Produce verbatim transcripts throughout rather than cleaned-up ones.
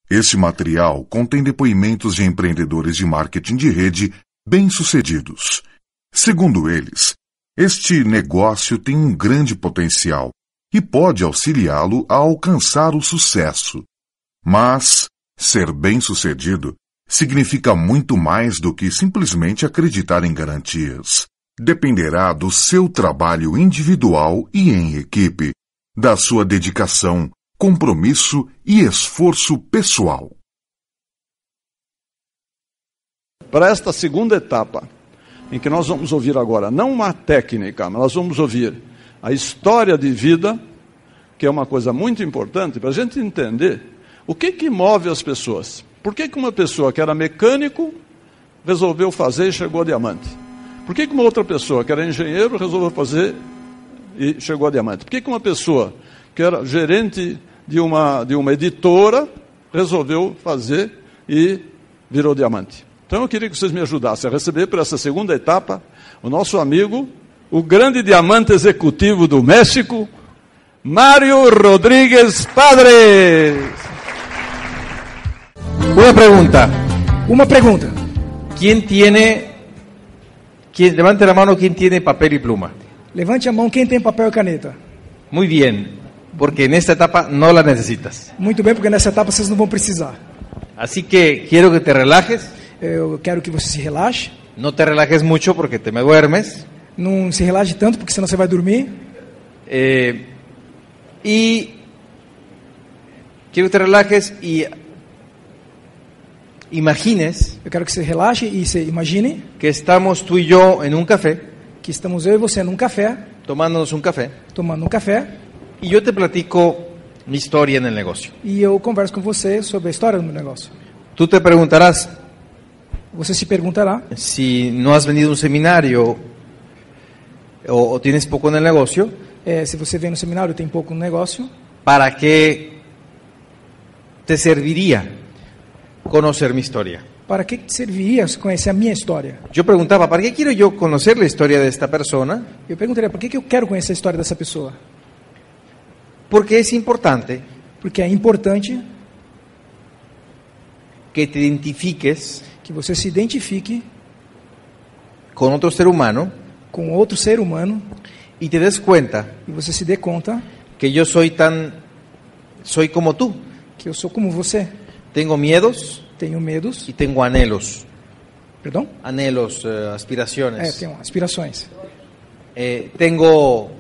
Este material contém depoimentos de empreendedores de marketing de rede bem-sucedidos. Segundo eles, este negócio tem um grande potencial e pode auxiliá-lo a alcançar o sucesso. Mas ser bem-sucedido significa muito mais do que simplesmente acreditar em garantias. Dependerá do seu trabalho individual e em equipe, da sua dedicação, compromisso e esforço pessoal. Para esta segunda etapa, em que nós vamos ouvir agora, não uma técnica, mas nós vamos ouvir a história de vida, que é uma coisa muito importante para a gente entender o que que move as pessoas. Por que que uma pessoa que era mecânico resolveu fazer e chegou a diamante? Por que que uma outra pessoa que era engenheiro resolveu fazer e chegou a diamante? Por que que uma pessoa que era gerente de uma, de uma editora resolveu fazer e virou diamante? Então eu queria que vocês me ajudassem a receber para essa segunda etapa o nosso amigo, o grande diamante executivo do México, Mario Rodríguez Padre. Una pregunta. Uma pergunta. ¿Quién tiene, quién, levante la mano quien tiene papel y pluma? Levante a mão quem tem papel e caneta. Muy bien, porque en esta etapa no la necesitas. Muito bem, porque nessa etapa vocês não vão precisar. Así que quiero que te relajes. Eu quero que você se relaxe. No te relajes mucho porque te me duermes. Não se relaxe tanto, porque senão você vai dormir. Eh, y quiero que te relajes y imagines Eu quero que você relaxe e se imagine que estamos tú y yo en un café, que estamos eu e você num café, tomándonos un café, tomando um café, y yo te platico mi historia en el negocio. e eu converso com você sobre a história do meu negócio. Tú te preguntarás Você se perguntará si no has venido a un seminario o, o tienes poco en el negocio, é, se você vem no seminário e tem pouco no negócio, ¿para qué te serviría conocer mi historia? para que te serviria conhecer a minha história? Yo preguntaba, ¿para qué quiero yo conocer la historia de esta persona? Eu perguntaria, por que que eu quero conhecer a história dessa pessoa? Porque es importante Porque é importante que te identifiques que você se identifique con otro ser humano com outro ser humano y te des cuenta e você se dê conta que yo soy tan, soy como tú. que eu sou como você. Tengo miedos Tenho medos, y tengo anhelos, perdão? anhelos, eh, É, aspiraciones. tenho aspirações. Eh, tengo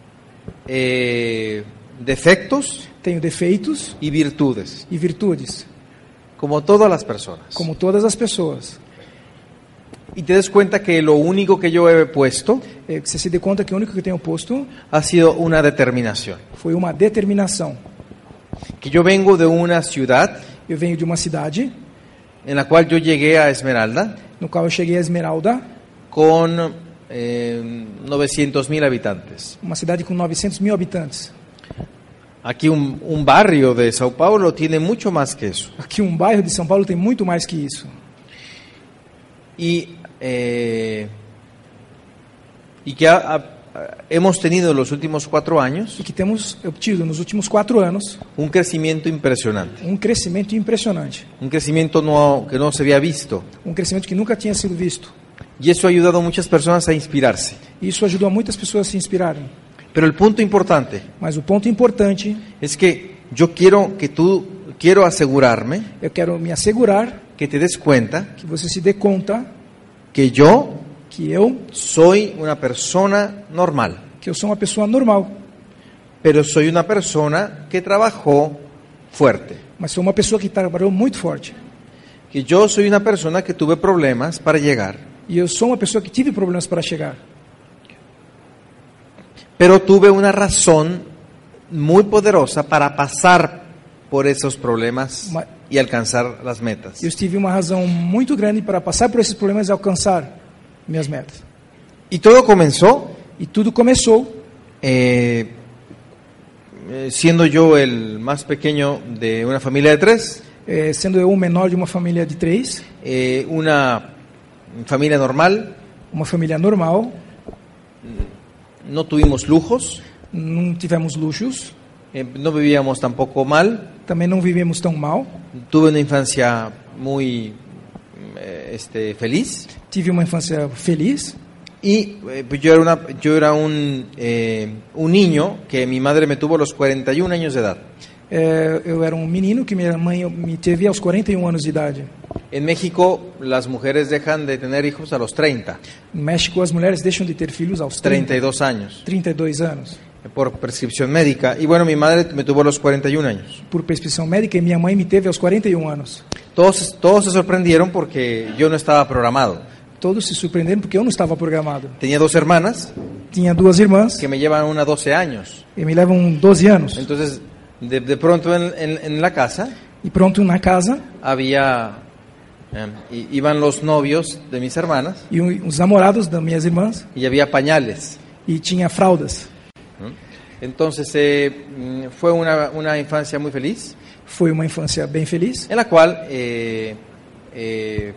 eh, defectos Tenho defeitos y virtudes, e virtudes, como todas las personas. como todas as pessoas. Y te des cuenta que lo único que yo he puesto É, que você se dê conta que o único que eu tenho posto ha sido una determinación. foi uma determinação. Que yo vengo de una ciudad Eu venho de uma cidade en la cual yo llegué a Esmeralda no qual eu cheguei a Esmeralda, con eh, novecientos mil habitantes. uma cidade com novecentos mil habitantes. Aquí un, un barrio de Sao Paulo tiene mucho más que eso. Aqui um bairro de São Paulo tem muito mais que isso. Y, eh, y que ha- ha- hemos tenido en los últimos cuatro años E que temos obtido nos últimos quatro anos un crecimiento impresionante. um crescimento impressionante. Un crecimiento no, que no se había visto. Um crescimento que nunca tinha sido visto. Y eso ha ayudado a muchas personas a inspirarse. E isso ajudou a muitas pessoas a se inspirarem. Pero el punto importante Mas o ponto importante, es que yo quiero que tú, quiero asegurarme eu quero me assegurar que te des cuenta que você se dê conta que yo que eu, soy una persona normal, que eu sou uma pessoa normal, pero soy una persona que trabajó fuerte. mas sou uma pessoa que trabalhou muito forte. Que yo soy una persona que tuve problemas para llegar, E eu sou uma pessoa que tive problemas para chegar. pero tuve una razón muy poderosa para pasar por esos problemas Ma- y alcanzar las metas. Eu tive uma razão muito grande para passar por esses problemas e alcançar minhas metas. Y todo comenzó E tudo começou eh, eh, siendo yo el más pequeño de una familia de tres, eh, sendo eu o menor de uma família de três, eh, una familia normal, uma família normal, no tuvimos lujos, não tivemos luxos, Eh, no vivíamos tampoco mal. também não vivíamos tão mal. Tuve una infancia muy eh, este, feliz. Tive uma infância feliz. Y eh, pues yo era, una, yo era un, eh, un niño que mi madre me tuvo a los cuarenta y un años de edad. É, eu era um menino que minha mãe me teve aos quarenta e um anos de idade. En México las mujeres dejan de tener hijos a los treinta. No México, as mulheres deixam de ter filhos aos treinta y dos años. trinta e dois anos. Por prescripción médica. Y bueno, mi madre me tuvo a los cuarenta y un años. Por prescrição médica, e minha mãe me teve aos quarenta e um anos. Todos, todos se sorprendieron porque yo no estaba programado. Todos se surpreenderam porque eu não estava programado. Tenía dos hermanas Tinha duas irmãs que me llevan una doce años. e me levam doze anos. Entonces, de, de pronto en, en, en la casa E pronto, na casa, había, eh, i- iban los novios de mis hermanas e um- os namorados das minhas irmãs, y había pañales. e tinha fraldas. Entonces eh, mm, fue una, una infancia muy feliz, Foi uma infância bem feliz, en la cual eh, eh,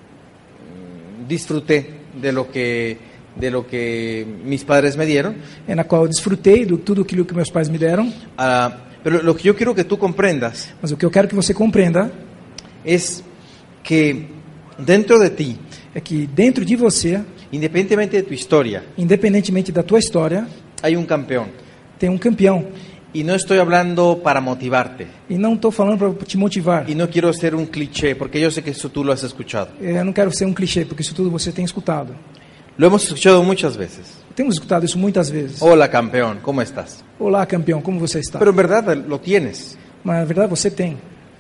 mm, disfruté de lo que de lo que mis padres me dieron. é na qual eu desfrutei de tudo aquilo que meus pais me deram. Ah, pero lo que yo quiero que tú comprendas Mas o que eu quero que você compreenda es que dentro de ti, é que dentro de você, independientemente de tu historia, independentemente da tua história, hay un campeón. tem um campeão. Y no estoy hablando para motivarte. E não estou falando para te motivar. Y no quiero ser un cliché, porque yo sé que eso tú lo has escuchado. Eu não quero ser um clichê, porque isso tudo você tem escutado. Lo hemos escuchado muchas veces. Temos escutado isso muitas vezes. Hola, campeón, ¿cómo estás? Olá, campeão, como você está? Pero en verdad lo tienes. Mas na verdade você tem.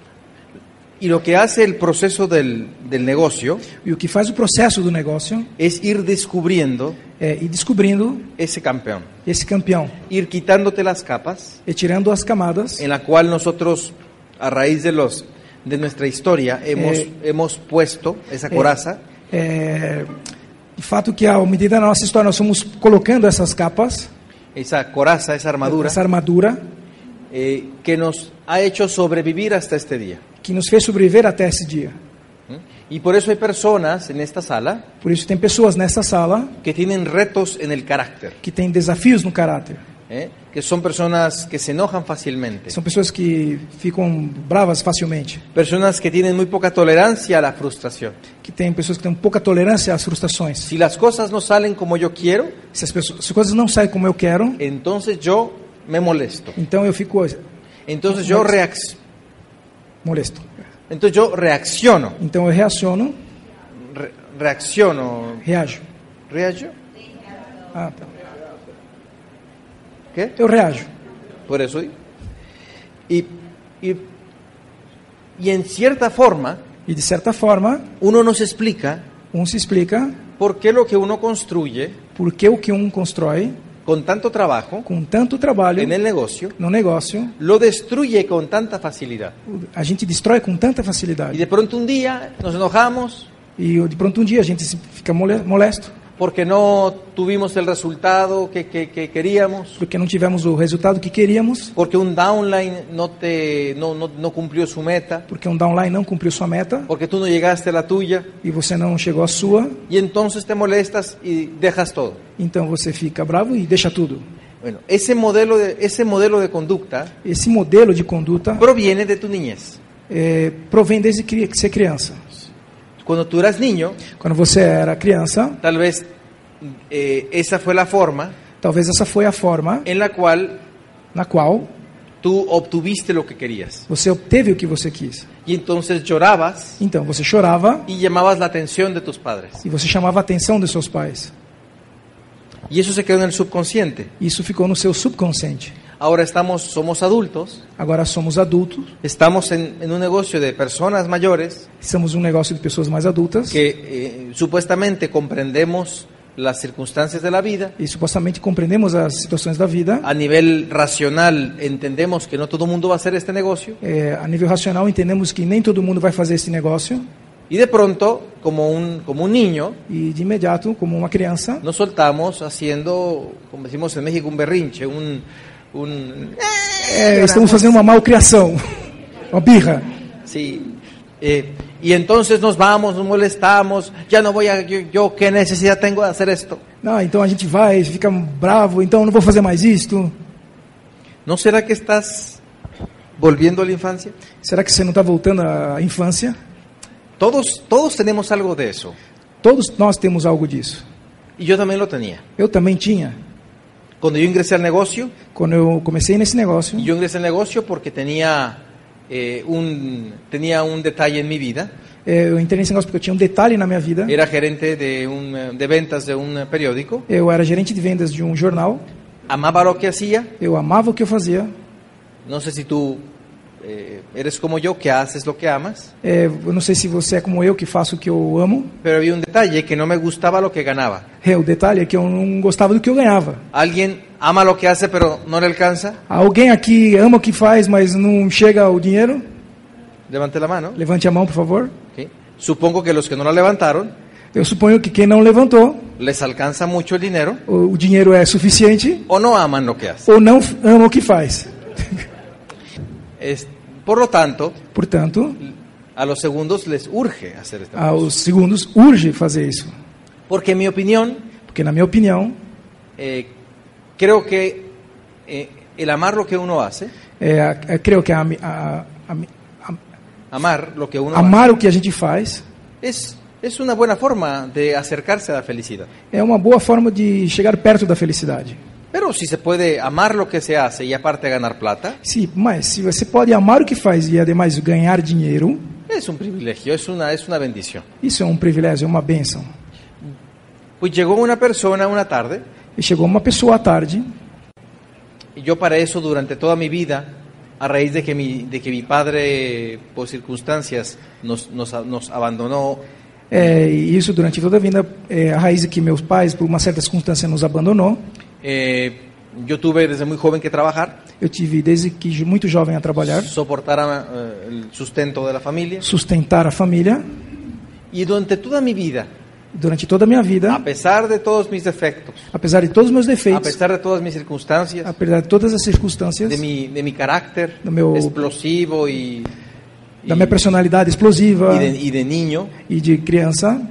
Y lo que hace el proceso del, del negocio E o que faz o processo do negócio es ir descubriendo é ir descobrindo ese campeón, esse campeão, ir quitándote las capas e tirando as camadas en la cual nosotros, a raíz de los de nuestra historia, hemos, Eh, hemos puesto esa coraza É, de fato que, à medida da nossa história, nós fomos colocando essas capas, esa coraza, esa armadura, essa armadura, eh, que nos ha hecho sobrevivir hasta este día. que nos fez sobreviver até esse dia. Y por eso hay personas en esta sala Por isso, tem pessoas nessa sala que tienen retos en el carácter, que têm desafios no caráter. ¿eh? Que son personas que se enojan fácilmente, São pessoas que ficam bravas facilmente, personas que tienen muy poca tolerancia a la frustración. que têm pessoas que têm pouca tolerância às frustrações. Si las cosas no salen como yo quiero, Se as, pessoas, se as coisas não saem como eu quero, entonces yo me molesto. então eu fico Entonces yo, reacc- molesto. entonces yo reacciono. Então eu reaciono, Re- reacciono. reajo. ¿Reajo? Ah, tá. ¿Qué? Eu reajo. Por eso. Y, y, y en cierta forma, E de certa forma, uno nos explica um se explica por qué lo que uno construye por que o que um constrói con tanto trabajo com tanto trabalho en el negocio no negócio, lo destruye con tanta facilidad. a gente destrói com tanta Y facilidade. de pronto un día nos enojamos E de pronto um dia a gente se- fica mole- molesto porque no tuvimos el resultado que, que- que queríamos, porque não tivemos o resultado que queríamos, porque un downline no, te, no, no, no cumplió su meta, porque um downline não cumpriu sua meta porque tú no llegaste a la tuya, e você não chegou à sua, y entonces te molestas y dejas todo. então você fica bravo e deixa tudo. Bueno, ese modelo de, ese modelo de conducta Esse modelo de conduta proviene de tu niñez. é, provém desde cri- ser criança. Cuando tú eras niño, Quando você era criança, tal vez eh, esa fue la forma talvez essa foi a forma en la cual na qual tú obtuviste lo que querías. você obteve o que você quis. Y entonces llorabas Então você chorava y llamabas la atención de tus padres. e você chamava a atenção dos seus pais. Y eso se quedó en el subconsciente. Isso ficou no seu subconsciente. Ahora estamos, somos adultos, Agora somos adultos, estamos en, en un negocio de personas mayores estamos num negócio de pessoas mais adultas que eh, supuestamente comprendemos las circunstancias de la vida. e supostamente compreendemos as situações da vida. A nivel racional entendemos que no todo el mundo va a hacer este negocio. É, a nível racional entendemos que nem todo mundo vai fazer esse negócio Y de pronto, como un, como un niño, e de imediato, como uma criança, nos soltamos haciendo, como decimos en México, un berrinche, un... un é, estamos fazendo uma malcriação, uma birra. Sí. Eh, y entonces nos vamos, nos molestamos, ya no voy a, yo, yo qué necesidad tengo de hacer esto. Não, então a gente vai, fica bravo, então não vou fazer mais isto. ¿No será que estás volviendo a la infancia? Será que você não está voltando à infância? Todos, todos tenemos algo de eso. Todos nós temos algo disso. Y yo también lo tenía. Eu também tinha. Cuando yo ingresé al negocio, Quando eu comecei nesse negócio, yo ingresé al negocio porque tenía, eh, un, tenía un detalle en mi vida. eh, eu entrei nesse negócio porque eu tinha um detalhe na minha vida. Era gerente de, un, eh, de ventas de un periódico. Eu era gerente de vendas de um jornal. Amaba lo que hacía. Eu amava o que eu fazia. No sé si tú eh, eres como yo, que haces lo que amas. É, eu não sei se você é como eu, que faço o que eu amo. Pero había un detalle, que no me gustaba lo que ganaba. É, o detalhe é que eu não gostava do que eu ganhava. Alguien ama lo que hace, pero no le alcanza. Alguém aqui ama o que faz, mas não chega o dinheiro? Levante la mano. Levante a mão, por favor. ¿Sí? Supongo que los que no la levantaron, Eu suponho que quem não levantou, les alcanza mucho el dinero o, o dinheiro é suficiente o no aman lo que hacen. ou não f- ama o que faz. Es, por lo tanto, Portanto, a los segundos les urge hacer esta cosa. aos segundos urge fazer isso. Porque en mi opinión, Porque, na minha opinião, eh, creo que eh, el amar lo que uno hace, é, a- é, creio que a, a, a, a, amar lo que uno amar o que a gente faz hace, es, es una buena forma de acercarse a la felicidad. é uma boa forma de chegar perto da felicidade. Pero si se puede amar lo que se hace y aparte ganar plata, Sim, mas se você pode amar o que faz e ademais ganhar dinheiro, es un privilegio, es una, es una bendición. isso é um privilégio, é uma bênção. Pues llegó una persona una tarde, E chegou uma pessoa à tarde, y yo para eso durante toda mi vida, a raíz de que mi, de que mi padre por circunstancias nos, nos, nos abandonó, é, e isso durante toda a vida, é, a raiz de que meus pais, por uma certa circunstância, nos abandonou. eh, yo tuve desde muy joven que trabajar, Eu tive desde que muito jovem a trabalhar, soportar eh, el sustento de la familia, sustentar a família. y durante toda mi vida, Durante toda a minha a vida, pesar de todos mis defectos, apesar de todos os meus a defeitos, pesar de todas mis circunstancias, apesar de todas as circunstâncias, de mi, de mi carácter Do meu- explosivo y, da minha personalidade explosiva y de, y de niño, e de criança,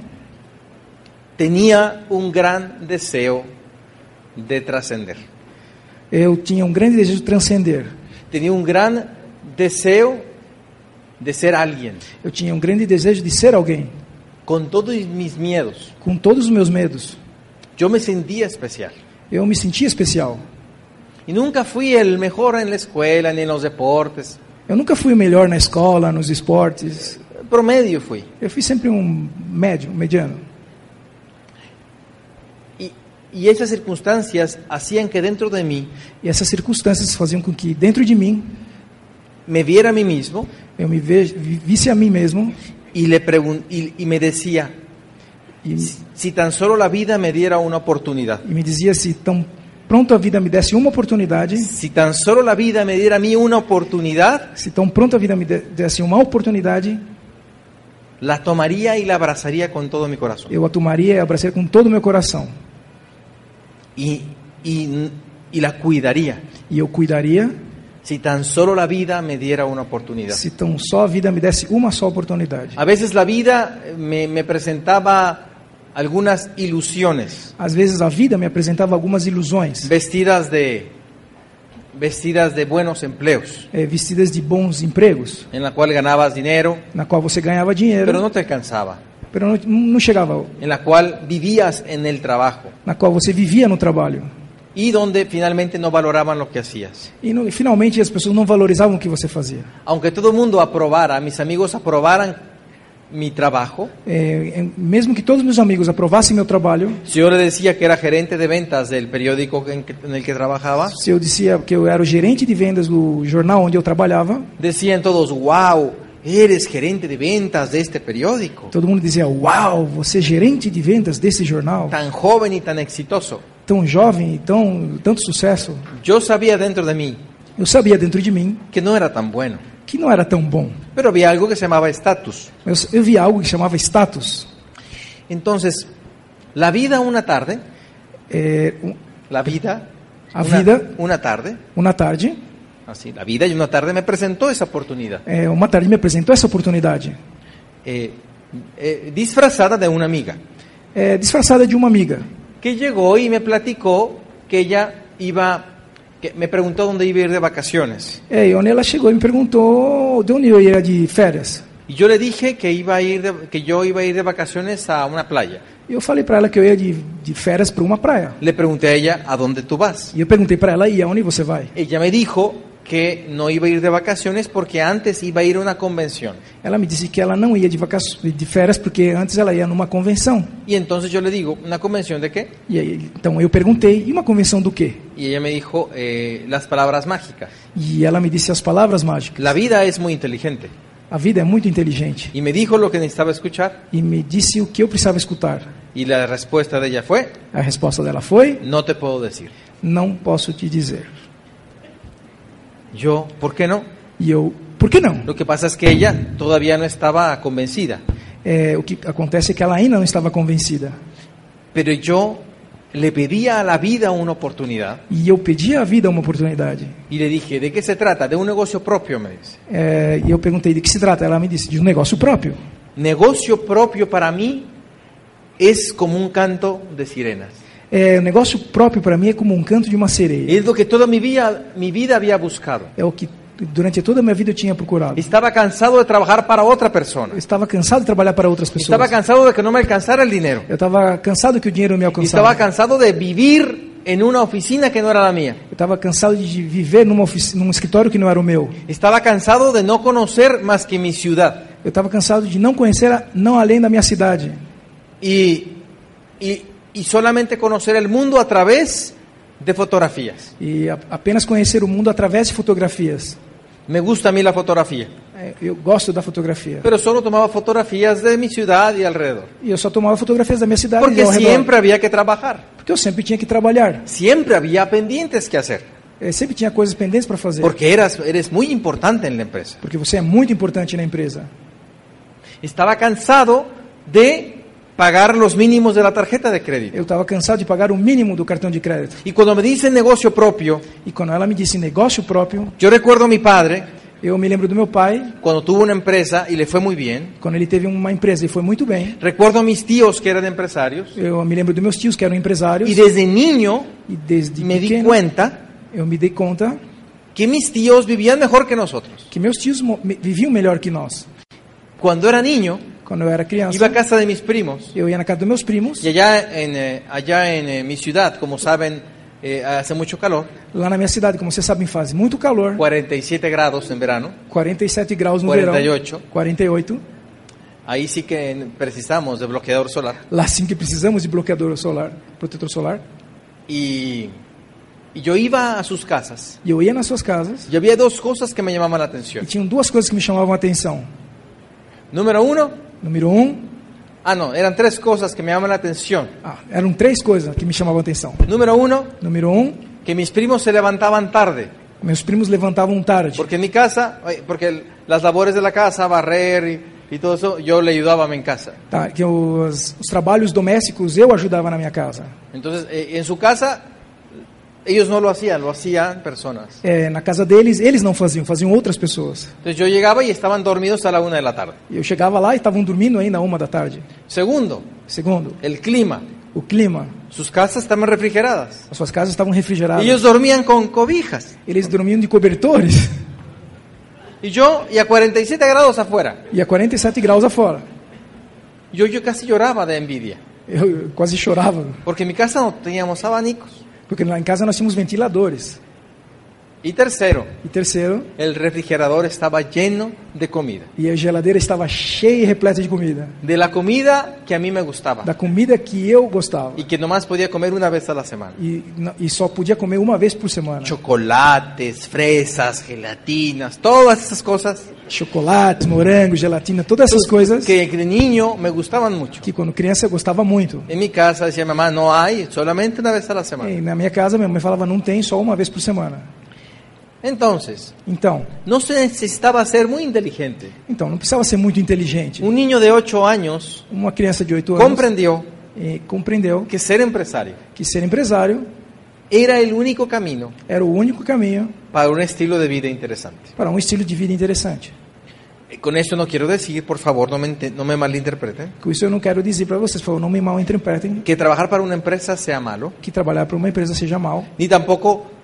tenía un gran deseo de trascender. eu tinha um grande desejo de transcender. Tenía un gran deseo de ser alguien, Eu tinha um grande desejo de ser alguém, con todos mis miedos. com todos os meus medos. Yo me sentía especial. Eu me sentia especial. Y nunca fui el mejor en la escuela ni en los deportes. Eu nunca fui o melhor na escola, nos esportes. Promedio fui. Eu fui sempre um médio, um mediano. Y, y esas circunstancias hacían que dentro de mí E essas circunstâncias faziam com que dentro de mim me viera a mí mismo eu me ve, visse a mim mesmo y, le pregun- y, y me decía, e, si tan solo la vida me diera una oportunidad, e me dizia se tão pronto a vida me desse uma oportunidade, si tan solo la vida me diera a mí una oportunidad, se tão pronto a vida me de- desse uma oportunidade, la tomaría y la abrazaría con todo mi corazón. eu a tomaria e abraçaria com todo o meu coração. Y, y, y la cuidaría, E eu cuidaria si tan solo la vida me diera una oportunidad. se tão só a vida me desse uma só oportunidade. A veces la vida me, me presentaba algunas ilusiones, Às vezes a vida me apresentava algumas ilusões, vestidas de, vestidas de buenos empleos, eh, vestidas de bons empregos, en la cual ganabas dinero, na qual você ganhava dinheiro, pero no te alcanzaba, pero não, não chegava, en la cual vivías en el trabajo na qual você vivia no trabalho. y donde finalmente no valoraban lo que hacías. E no, finalmente as pessoas não valorizavam o que você fazia. Aunque todo el mundo aprobara, mis amigos aprobaran mi trabajo, É, é, mesmo que todos os meus amigos aprovassem meu trabalho, si yo le decía que era gerente de ventas del periódico en, que- en el que trabajaba, se eu dizia que eu era o gerente de vendas do jornal onde eu trabalhava, decían todos, wow, eres gerente de ventas de este periódico, todo mundo dizia: "Uau, você é gerente de vendas desse jornal, tan joven y tan exitoso. tão jovem e tão tanto sucesso". Yo sabía dentro de mí Eu sabia dentro de mim que no era tan bueno, que não era tão bom. pero había algo que se llamaba estatus. Eu, eu via algo que chamava status. Entonces, la vida una tarde, É, um- la vida, A una, vida. una tarde, uma tarde, así, la vida y una tarde me presentó esa oportunidad, é, uma tarde me apresentou essa oportunidade, eh, eh, disfrazada de una amiga, é, disfarçada de uma amiga, que llegó y me platicó que ella iba que me preguntó dónde iba a ir de vacaciones. É, e onde ela chegou e me perguntou de onde eu ia de férias. Y yo le dije que iba a ir de, que yo iba a ir de vacaciones a una playa. E eu falei para ela que eu ia de, de férias para uma praia. Le pregunté a ella, ¿a dónde tú vas? E eu perguntei para ela, e aonde você vai? Ella me dijo que no iba a ir de vacaciones porque antes iba a ir a una convención. Ela me disse que ela não ia de, vaca... de férias porque antes ela ia numa convenção. Y entonces yo le digo, ¿una convención de qué? E aí, então eu perguntei, e uma convenção do quê? Y ella me dijo, eh, las palabras mágicas. E ela me disse as palavras mágicas. La vida es muy inteligente. A vida é muito inteligente. Y me dijo lo que necesitaba escuchar. E me disse o que eu precisava escutar. Y la respuesta de ella fue, A resposta dela foi, no te puedo decir. não posso te dizer. Yo, ¿por qué no? E eu, por que não? Lo que pasa es que ella todavía no estaba convencida. É, o que acontece é que ela ainda não estava convencida. Pero yo le pedía a la vida una oportunidad. E eu pedi à vida uma oportunidade. Y le dije, ¿de qué se trata? De un negocio propio, me dice. É, e eu perguntei de que se trata. Ela me disse de um negócio próprio. Negocio propio para mí es como un canto de sirenas. É, o negócio próprio para mim é como um canto de uma sereia. Es lo que toda mi vida, mi vida había buscado. É o que durante toda a minha vida eu tinha procurado. Estaba cansado de trabajar para otra persona. Eu estava cansado de trabalhar para outras pessoas. Estaba cansado de que no me alcanzara el dinero. Eu estava cansado que o dinheiro me Estaba alcançava. cansado de vivir en una oficina que no era la mía. Eu estava cansado de viver numa ofici- num escritório que não era o meu. Estaba cansado de no conocer más que mi ciudad. Eu estava cansado de não conhecer, a, não além da minha cidade. Y, y, y solamente conocer el mundo a través de fotografías. E a, apenas conhecer o mundo através de fotografias. Me gusta a mí la fotografía. É, eu gosto da fotografia. Pero solo tomaba fotografías de mi ciudad y alrededor. E eu só tomava fotografias da minha cidade Porque e ao redor. siempre había que trabajar. Porque eu sempre tinha que trabalhar. Siempre había pendientes que hacer. Eu sempre tinha coisas pendentes para fazer. Porque eras, eres muy importante en la empresa. Porque você é muito importante na empresa. Estaba cansado de pagar los mínimos de la tarjeta de crédito. Eu estava cansado de pagar o mínimo do cartão de crédito. Y cuando me dicen negocio propio, E quando ela me disse negócio próprio, yo recuerdo a mi padre eu me lembro do meu pai, cuando tuvo una empresa y le fue muy bien. quando ele teve uma empresa e foi muito bem. Recuerdo a mis tíos que eran empresarios. Eu me lembro dos meus tios que eram empresários. Y desde niño E desde me di pequeno, cuenta eu me dei conta que mis tíos vivían mejor que nosotros. que meus tios mo- me- viviam melhor que nós. Cuando era niño, Quando eu era criança, iba a casa de mis primos. eu ia na casa dos meus primos. Y allá en, eh, allá en eh, mi ciudad, como saben, eh, hace mucho calor. Lá na minha cidade, como vocês sabem, faz muito calor. cuarenta y siete grados en verano. quarenta e sete graus no quarenta e verão. oito. quarenta e oito. Ahí sí que precisamos de bloqueador solar. Lá sim que precisamos de bloqueador solar, protetor solar. Y, y yo iba a sus casas. E eu ia nas suas casas Y había dos cosas que me llamaban la e atención. tinham duas coisas que me chamavam a atenção. Número uno, Número um, ah no, eran tres cosas que me llamaban la atención. ah, eram três coisas que me chamavam a atenção. Número uno, Número um, que mis primos se levantaban tarde. meus primos levantavam tarde. Porque en mi casa, eh, porque el- las labores de la casa, barrer y, y todo eso, yo le ayudaba en casa. Tá, que os, os trabalhos domésticos eu ajudava na minha casa. Entonces, eh, en su casa, ellos no lo hacían, lo hacían personas. É, na casa deles, eles não faziam, faziam outras pessoas. Entonces yo llegaba y estaban dormidos a la una de la tarde. E eu chegava lá e estavam dormindo ainda uma da tarde. Segundo, Segundo, el clima. o clima. Sus casas estaban refrigeradas. As suas casas estavam refrigeradas. Ellos dormían con cobijas. Eles dormiam de cobertores Y yo, y a cuarenta y siete grados afuera. e a quarenta e sete graus afora. Yo, yo casi lloraba de envidia. Eu, eu quase chorava, Porque en mi casa no teníamos abanicos. porque lá em casa nós tínhamos ventiladores. Y tercero, E terceiro, el refrigerador estaba lleno de comida. e a geladeira estava cheia e repleta de comida. De la comida que a mí me gustaba. Da comida que eu gostava. Y que nomás podía comer una vez a la semana. E, não- e só podia comer uma vez por semana. Chocolates, fresas, gelatinas, todas esas cosas Chocolate, morango, gelatina, todas essas coisas que de niño me gustaban mucho. que quando criança eu gostava muito. En mi casa decía mamá, no hay, solamente una vez a la semana. E na minha casa, minha mãe falava, não tem, só uma vez por semana. Entonces, Então, no se necesitaba ser muy inteligente. então não precisava ser muito inteligente. Un niño de ocho años Uma criança de oito anos comprendió eh, compreendeu que ser empresario que ser empresário era el único camino era o único caminho para un estilo de vida interesante. para um estilo de vida interessante. Eh, Con eso no quiero decir, por favor, no me, ente- no me malinterpreten, Com isso eu não quero dizer para vocês, por favor, não me mal interpretem, que trabajar para una empresa sea malo, que trabalhar para uma empresa seja mal, ni tampoco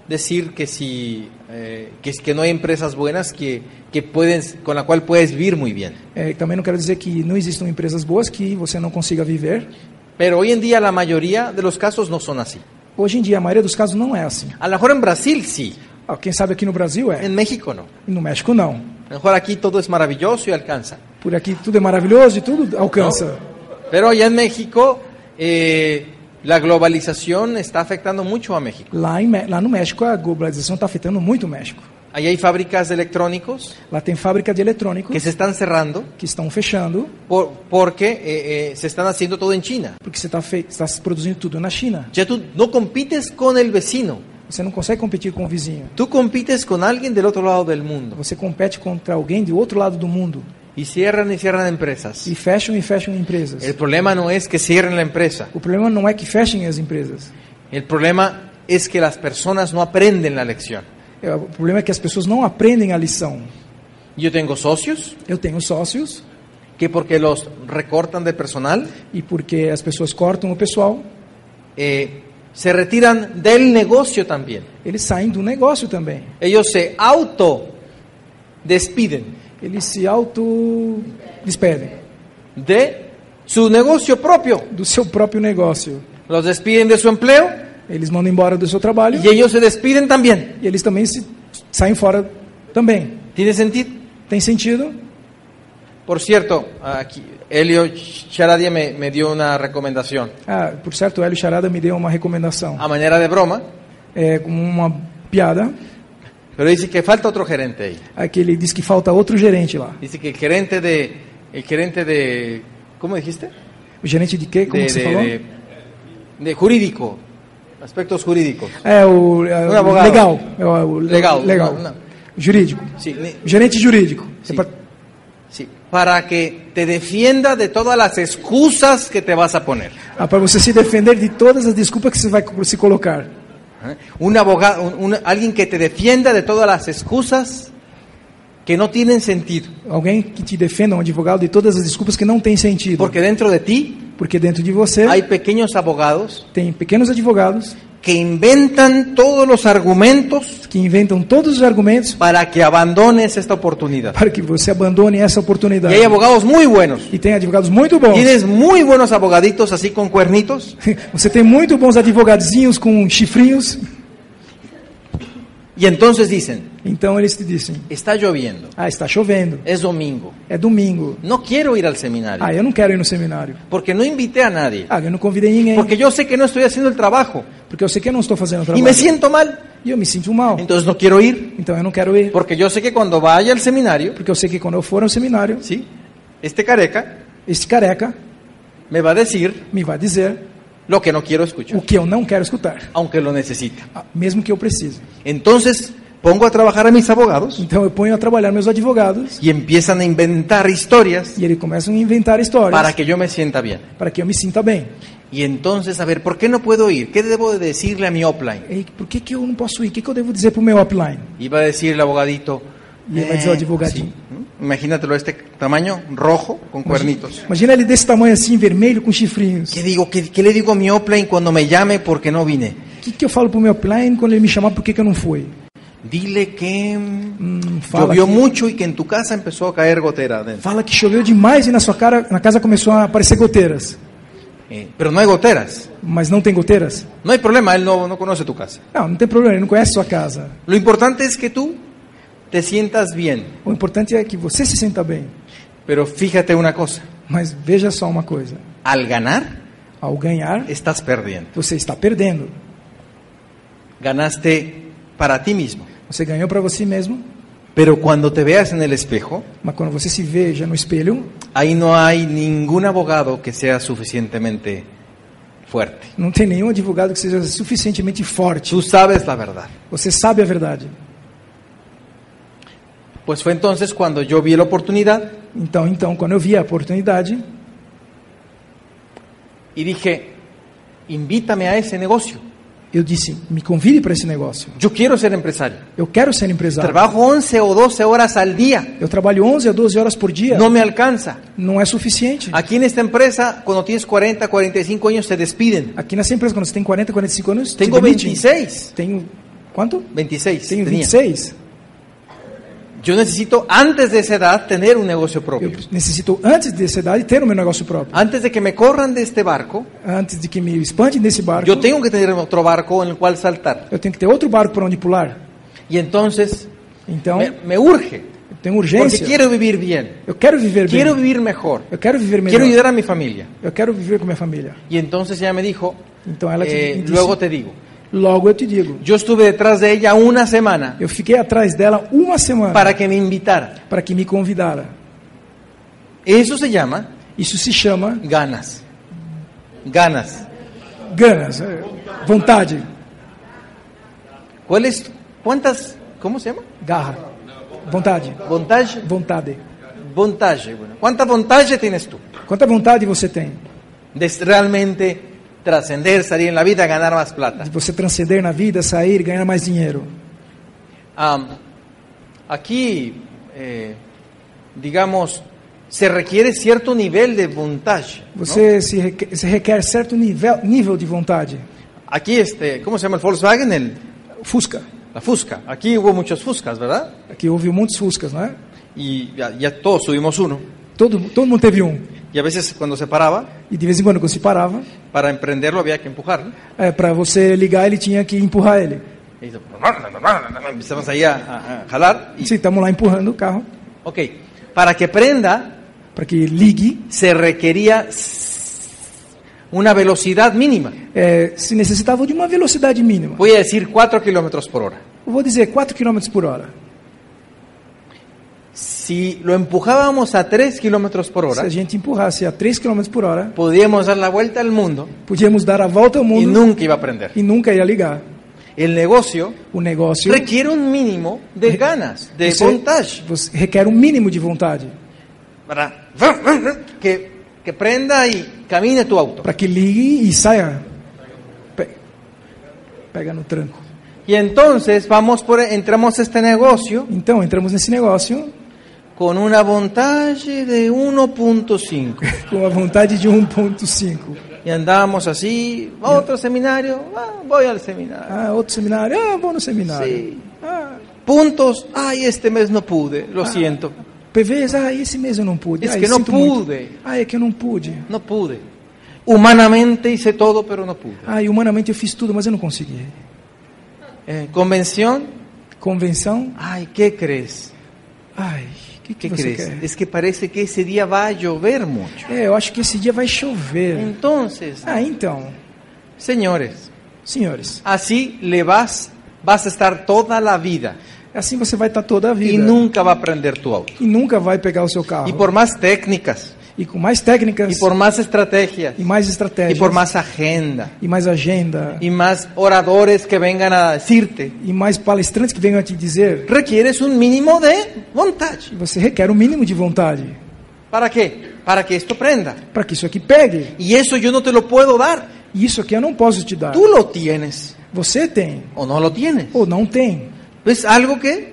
decir que si eh, que, que no hay empresas buenas que, que pueden, con la cual puedes vivir muy bien. É, também não quero dizer que não existam empresas boas que você não consiga viver. Pero hoy en día la mayoría de los casos no son así. Hoje em dia, a maioria dos casos não é assim. A lo mejor en Brasil sí, Ah, quem sabe aqui no Brasil é, en México no. e no México não. A lo mejor aquí todo es maravilloso y alcanza. Por aqui tudo é maravilhoso e tudo alcança. Pero allá en México eh, la globalización está afectando mucho a México. Lá, em, lá no México, a globalização está afetando muito o México. Allá hay fábricas de electrónicos Lá tem fábrica de eletrônicos que se están cerrando que estão fechando por, porque eh, eh, se están haciendo todo en China. porque você está tá produzindo tudo na China. Ya tú no compites con el vecino, Você não consegue competir com o vizinho. tú compites con alguien del otro lado del mundo. Você compete contra alguém do outro lado do mundo. Y cierran y cierran empresas. E fecham e fecham empresas. El problema no es que cierren la empresa, O problema não é que fechem as empresas. el problema es que las personas no aprenden la lección. É, o problema é que as pessoas não aprendem a lição. Yo tengo socios Eu tenho sócios que porque los recortan de personal, e porque as pessoas cortam o pessoal, eh, se retiran del negocio también. eles saem do negócio também. Ellos se auto despiden Eles se auto-despedem de su negocio propio. do seu próprio negócio. Los despiden de su empleo Eles mandam embora do seu trabalho y ellos se despiden también. e eles também se, saem fora também. ¿Tiene sentido? Tem sentido? Por cierto, aquí Elio Charadia me, me dio una recomendación. Ah, por certo, o Hélio Charada me deu uma recomendação. A manera de broma, É como uma piada. pero dice que falta otro gerente ahí. Aqui ele diz que falta outro gerente lá. Dice que el gerente de, el gerente de, ¿cómo dijiste? O gerente de quê? Como De, que você de, falou? de, de jurídico, aspectos jurídicos. É o, é, Um o advogado. legal. É o, o Legal. legal. Não, não. Jurídico. Sí, ni- O gerente jurídico. Sí. É pra- sí, para que te defienda de todas las excusas que te vas a poner. ah, para você se defender de todas as desculpas que você vai se colocar. ¿Eh? Un abogado, un, un- alguien que te defienda de todas las excusas que no tienen sentido. Alguém que te defenda, um advogado, de todas as desculpas que não têm sentido. Porque dentro de ti Porque dentro de você hay pequeños abogados tem pequenos advogados que inventan todos los argumentos que inventam todos os argumentos para que abandones esta oportunidad. para que você abandone essa Y oportunidade. hay abogados muy buenos. E tem advogados muito bons. Tienes muy buenos abogaditos así con cuernitos Você tem muito bons advogadinhos com chifrinhos. y entonces dicen, Então eles te dizem: está lloviendo, ah, está chovendo, es domingo, é domingo. no quiero ir al seminario Ah, eu não quero ir no seminário. porque no invité a nadie, Ah, eu não convidei ninguém. porque yo sé que no estoy haciendo el trabajo Porque eu sei que eu não estou fazendo o y trabalho. me siento mal, E eu me sinto mal. entonces no quiero ir Então eu não quero ir. porque yo sé que cuando vaya al seminario, Porque eu sei que quando eu for ao seminário, ¿sí? Este careca este careca me va a decir me vai dizer lo que no quiero escuchar, o que eu não quero escutar, aunque lo necesite. ah, mesmo que eu precise. Entonces pongo a trabajar a mis abogados Então eu ponho a trabalhar meus advogados y empiezan a inventar historias e eles começam a inventar histórias para que yo me sienta bien. para que eu me sinta bem. Y entonces, a ver, ¿por qué no puedo ir? ¿Qué debo de decirle a mi upline? E por que, que eu não posso ir? O que, que eu devo dizer para o meu upline? Iba a decir el abogadito. Y él va a decir al abogadito. sí, ¿m? Imagínatelo este tamaño, rojo, con cuernitos. Imagina ele desse tamanho assim, vermelho, com chifrinhos. ¿Qué digo? ¿Qué, qué le digo a mi upline cuando me llame porque no vine? O que, que eu falo para o meu upline quando ele me chamar por que, que eu não fui? Dile que Hum, fala, llovió que, mucho y que en tu casa empezó a caer gotera adentro. fala que choveu demais e na sua cara, na casa começou a aparecer goteiras. Eh, pero no hay goteras. Mas não tem goteiras? No hay problema, él no, no conoce tu casa. Não, não tem problema, ele não conhece sua casa. Lo importante es que tú te sientas bien. O importante é que você se sinta bem. Pero fíjate una cosa, Mas veja só uma coisa: al ganar ao ganhar, estás perdiendo. você está perdendo. Ganaste para ti mismo. Você ganhou para você mesmo, Pero cuando te veas en el espejo, mas quando você se veja no espelho, ahí no hay ningún abogado que sea suficientemente fuerte. não tem nenhum advogado que seja suficientemente forte. Tú sabes la verdad. Você sabe a verdade. Pues fue entonces cuando yo vi la oportunidad Então, então, quando eu vi a oportunidade, y dije, invítame a ese negocio. eu disse: me convide para esse negócio. Yo quiero ser empresario. Eu quero ser empresário. Trabajo once o doce horas al día. Eu trabalho onze a doze horas por dia. No me alcanza. Não é suficiente. Aquí en esta empresa, cuando tienes cuarenta, cuarenta y cinco años, te despiden. Aqui nessa empresa, quando você tem quarenta, quarenta e cinco anos, te Tengo demitem. veintiséis. Tenho Quanto? veintiséis. Tenho tenía. vinte e seis. Yo necesito, antes de esa edad, tener un negocio propio. Eu necessito, antes dessa idade, ter o meu negócio próprio. Antes de que me corran de este barco, Antes de que me espante desse barco, yo tengo que tener otro barco en el cual saltar. eu tenho que ter outro barco para onde pular. Y entonces Então, me, me urge, eu tenho porque urgência. quiero vivir bien, Eu quero viver quiero bem. vivir mejor, Eu quero viver melhor. quiero ayudar a mi familia. Eu quero viver com minha família. Y entonces ella me dijo, Então ela te- eh, me disse, luego te digo, logo eu te digo. yo estuve detrás de ella una semana Eu fiquei atrás dela uma semana para que me invitara. para que me convidara. Eso se llama Isso se chama ganas. Ganas. ganas, é, vontade, ¿Cuál es? ¿Cuántas? ¿Cómo se llama? garra, vontade, Vontade. vontade. Vontade. Bueno, ¿cuánta vontade tienes tú Quanta vontade você tem de realmente trascender, salir en la vida, ganar más plata? de você transcender na vida, sair, ganhar mais dinheiro? Am, aquí, eh, digamos, se requiere cierto nivel de vontade. ¿no? Você se requer, se requer certo nível, nível de vontade. Aquí, este, ¿cómo se llama el Volkswagen? El, Fusca. la Fusca. Aquí hubo muchos Fuscas, ¿verdad? Aqui houve muitos Fuscas, não é? Y ya, ya todos tuvimos uno. Todo, todo mundo teve um. Y a veces cuando se paraba, E de vez em quando, quando se parava, para emprenderlo había que empujarlo. é, para você ligar, ele tinha que empurrar ele. Y hizo- empezamos ahí a, a- a jalar. Y, Sim, estamos lá empurrando o carro ok, para que prenda para que ligue. se requería s- una velocidad mínima. É, se necessitava de uma velocidade mínima. Voy a decir cuatro kilómetros por hora. Eu vou dizer quatro quilômetros por hora. Si lo empujábamos a tres kilómetros por Se hora, a gente empurrasse a três quilômetros por hora, podíamos dar la vuelta al mundo podíamos dar a volta ao y mundo nunca iba a prender. e nunca ia ligar. El negocio O negócio requiere un mínimo de ganas, de você, vontade, você requer um mínimo de vontade para que, que prenda y camine tu auto. para que ligue e saia. Pe- Pega no tranco. Y entonces vamos por, entramos a este negocio Então, entramos nesse negócio con una vontade de uno punto cinco. com a vontade de um ponto cinco. Y andábamos así, otro seminario, ah, voy al seminario. Ah, outro seminário. Ah, vou no seminário. Sí. Ah, Puntos, ay, este mes no pude, lo siento, P Vs, ah, esse mês eu não pude. Es ah, que eu não sinto muito. pude. Ah, é que eu não pude. no pude. Humanamente hice todo, pero no pude. Ah, e humanamente eu fiz tudo, mas eu não consegui. Eh, convención, Convenção. ay, ¿qué crees? Ai, o que, que ¿Qué você crees? quer? Es que parece que ese día va a llover mucho. É, eu acho que esse dia vai chover. Entonces, Ah, então, señores, senhores, así le vas, vas a estar toda la vida assim você vai estar toda a vida. y nunca va a prender tu auto. E nunca vai pegar o seu carro. Y por más técnicas, E com mais técnicas, y por más estrategias, e mais y estratégias, por más agenda, e mais agenda, y más oradores que vengan a decirte, e mais palestrantes que venham a te dizer, requieres un mínimo de vontade. você requer um mínimo de vontade ¿Para qué? Para que esto prenda. para que isso aqui pegue. Y eso yo no te lo puedo dar. E isso aqui eu não posso te dar. Tú lo tienes Você tem o no lo tienes. ou não tem. Es algo que,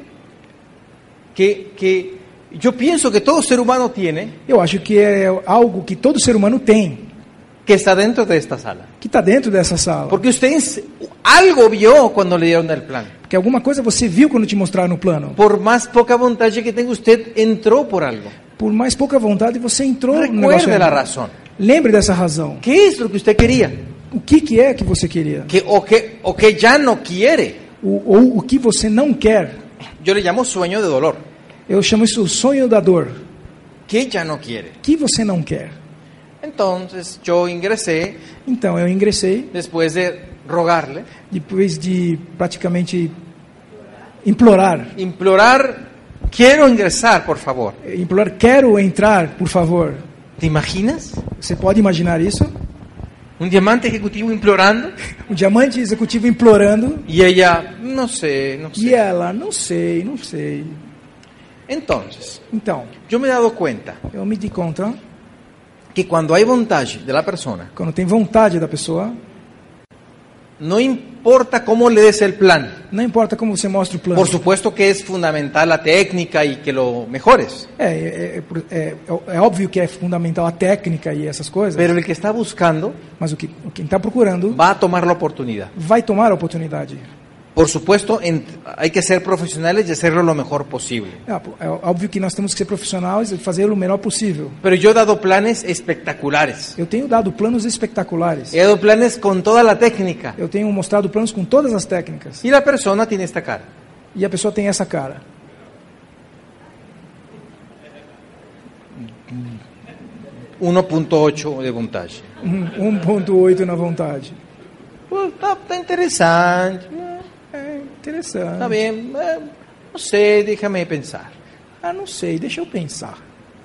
que, que yo pienso que todo ser humano tiene, Eu acho que é algo que todo ser humano tem, que está dentro de esta sala. que está dentro dessa sala. Porque ustedes algo vio cuando le dieron el plan. Porque alguma coisa você viu quando te mostraram o plano. Por más poca vontade que tenga, usted entró por algo. Por mais pouca vontade, você entrou no negócio. Recuerde la razón. Lembre dessa razão. ¿Qué es lo que usted quería? O que, que é que você queria? Que, o, que, o que ya no quiere. O, ou o que você não quer. Yo le llamo sueño de dolor. Eu chamo isso o sonho da dor. Que ya no quiere. O que você não quer? Entonces yo ingresé Então, eu ingressei, después de rogarle, depois de praticamente implorar. implorar, quiero ingresar, por favor. Implorar, quero entrar, por favor. ¿Te imaginas? Você pode imaginar isso? Un diamante ejecutivo implorando Um diamante executivo implorando. y ella, no sé, no E sé. ela, não sei, não sei. Entonces, Então, yo me he dado cuenta eu me di conta, que cuando hay vontade de la persona, quando tem vontade da pessoa, no importa cómo le des el plan. não importa como você mostra o plano. Por supuesto que es fundamental la técnica y que lo mejores. É, é, é, é, é óbvio que é fundamental a técnica e essas coisas, Pero el que está buscando mas o que quem está procurando va a tomar la oportunidad. vai tomar a oportunidade. Por supuesto, en- hay que ser profesionales y hacerlo lo mejor posible. É, é óbvio que nós temos que ser profissionais e fazer o melhor possível. Pero yo he dado planes espectaculares. Eu tenho dado planos espetaculares. He dado planes con toda la técnica. Eu tenho mostrado planos com todas as técnicas. Y la persona tiene esta cara. E a pessoa tem essa cara. uno punto ocho de vontade. Um, um ponto oito na vontade. Pues, está, está interesante. É interessante. Está bien. eh, No sé, déjame pensar. Ah, não sei, deixa eu pensar.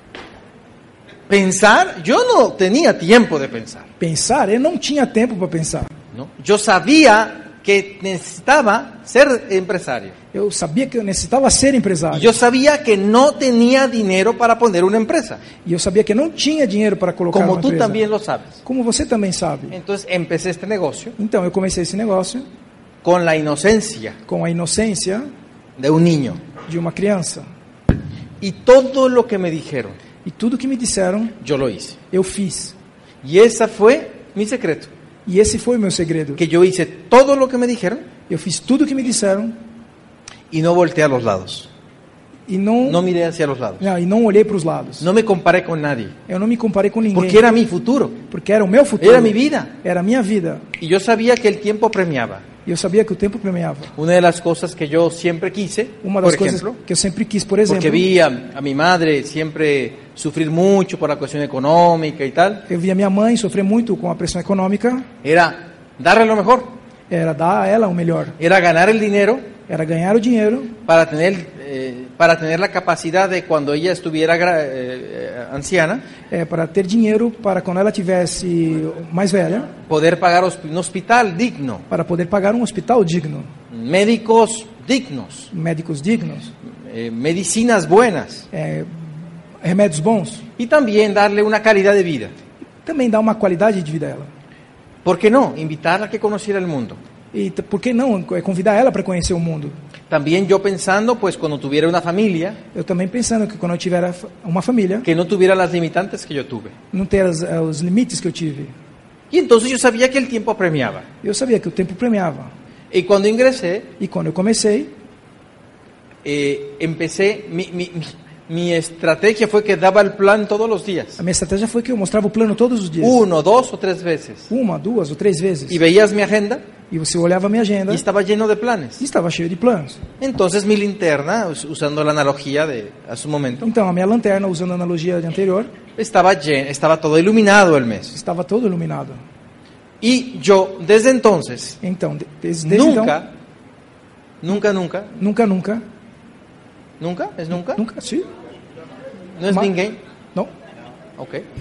Pensar, yo no tenía tiempo de pensar. Pensar? Eu não tinha tempo para pensar. ¿no? Yo sabía que necesitaba ser empresario. Eu sabia que eu necessitava ser empresário. Y yo sabía que no tenía dinero para poner una empresa. E eu sabia que eu não tinha dinheiro para colocar Como uma tú empresa. también lo sabes. Como você também sabe. Entonces empecé este negocio Então, eu comecei esse negócio con la inocencia com a inocência de un niño. de uma criança. Y todo lo que me dijeron, E tudo que me disseram, yo lo hice. eu fiz. Y ese fue mi secreto. E esse foi o meu segredo. Que yo hice todo lo que me dijeron Eu fiz tudo que me disseram y no volteé a los lados. e não, No miré hacia los lados. não, e não olhei para os lados. No me comparé con nadie. Eu não me comparei com ninguém. Porque era mi futuro. Porque era o meu futuro. Era mi vida. Era a minha vida. Y yo sabía que el tiempo premiaba. E eu sabia que o tempo premiava. Una de las cosas que yo siempre quise, Uma por das coisas ejemplo, que eu sempre quis, por exemplo, porque vi a, a mi madre siempre sufrir mucho por la cuestión económica y tal, eu via minha mãe sofrer muito com a pressão econômica, era darle lo mejor, era dar a ela o melhor, era ganar el dinero era ganhar o dinheiro para tener, eh, para tener la capacidad de cuando ella estuviera gra- eh, anciana, é, para ter dinheiro para quando ela tivesse mais velha, poder pagar hosp- un hospital digno, para poder pagar um hospital digno, médicos dignos, médicos dignos, eh, medicinas buenas é, remédios bons, y también darle una calidad de vida. também dá uma qualidade de vida a ela. ¿Por qué no? Invitarla a que conociera el mundo. E t- por que não é, convidar ela para conhecer o mundo? También yo pensando, pues cuando tuviera una familia, Eu também pensando que quando eu tiver a fa- uma família, que no tuviera las limitantes que yo tuve. não ter as- eh, os limites que eu tive. Y entonces yo sabía que el tiempo apremiaba. Eu sabia que o tempo premiava. Y cuando ingresé, E quando eu comecei, eh, empecé, mi, mi, mi- mi estrategia fue que daba el plan todos los días. a minha estratégia foi que eu mostrava o plano todos os dias. Uno, dos o tres veces. Uma, duas ou três vezes. Y veías mi agenda E você olhava a minha agenda y estaba lleno de planes. e estava cheio de planos. Entonces mi linterna, us- usando la analogía de hace un momento, Então, a minha lanterna, usando a analogia de anterior, estaba, llen- estaba todo iluminado el mes. estava todo iluminado. Y yo, desde entonces, Então, de- desde, desde então, nunca, nunca, nunca, nunca, nunca, nunca, ¿es nunca? nunca, sim, ¿No es Ma- ninguém? não, Ok. Eh,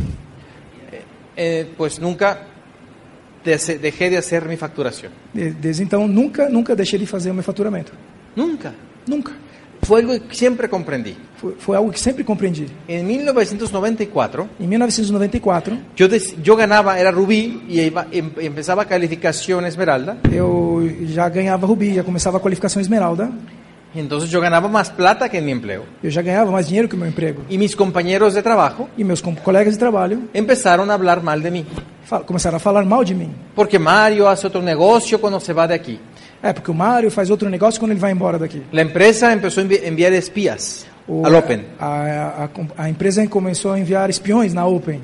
eh, pues nunca dese- dejé de hacer mi facturación. de- desde então, nunca, nunca deixei de fazer o meu faturamento. Nunca. Nunca. Fue algo que siempre comprendí. Foi, foi algo que sempre compreendi. En mil novecientos noventa y cuatro, Em mil novecentos e noventa e quatro, yo, des- yo ganaba, era rubí, y iba- em- empezaba calificación esmeralda. eu já ganhava Rubi, já começava a qualificação Esmeralda. Entonces yo ganaba más plata que en mi empleo. Eu já ganhava mais dinheiro que o meu emprego. Y mis compañeros de trabajo E meus com- colegas de trabalho empezaron a hablar mal de mí. fal- começaram a falar mal de mim. Porque Mario hace otro negocio cuando se va de aquí. É, porque o Mário faz outro negócio quando ele vai embora daqui. La empresa empezó a envi- enviar espías O- al Open. A, a, a empresa começou a enviar espiões na Open.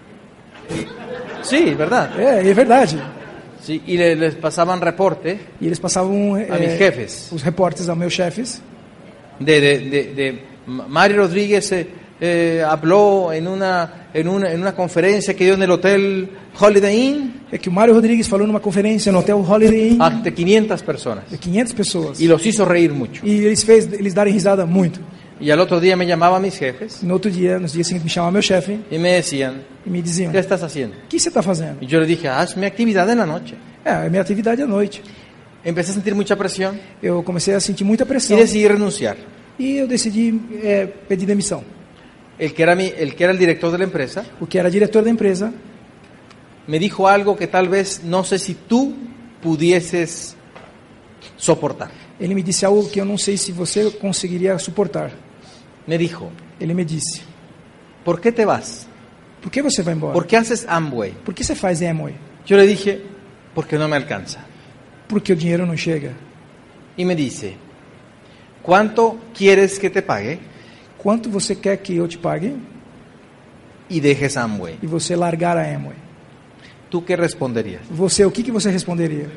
Sí, ¿verdad? É, é verdade. Sí, y le- les pasaban reporte E eles passavam a mis jefes os reportes aos meus chefes. de, de, de, de Mario Rodríguez eh, eh, habló en una, en, una, en una conferencia que dio en el hotel Holiday Inn É que o Mário Rodrigues falou numa conferência no Hotel Holiday Inn ante quinientas personas de quinhentas pessoas. y los hizo reír mucho. E eles fez eles darem risada muito. Y al otro día me llamaban mis jefes No outro dia, nos dias seguintes, me chamava meu chefe y me decían, e me diziam: ¿qué "O estás haciendo? que você está fazendo?" Y yo le dije, haz mi actividad en la noche. É, é minha atividade à noite. Empecé a sentir mucha presión Eu comecei a sentir muita y pressão decidí renunciar. e eu decidi é, pedir demissão. El que, era mi, el que era el director de la empresa O que era diretor da empresa me dijo algo que tal vez no sé si tú pudieses soportar. ele me disse algo que eu não sei se você conseguiria suportar. Me dijo, Ele me disse: ¿por qué te vas? "Por que você vai embora? ¿Por qué haces Amway? Por que você faz Amway?" Yo le dije, porque no me alcanza. Porque o dinheiro não chega. y me dice, ¿cuánto quieres que te pague? Quanto você quer que eu te pague? Y dejes Amway. E você largar a Amway. ¿Tú qué responderías? Você, o que, que você responderia?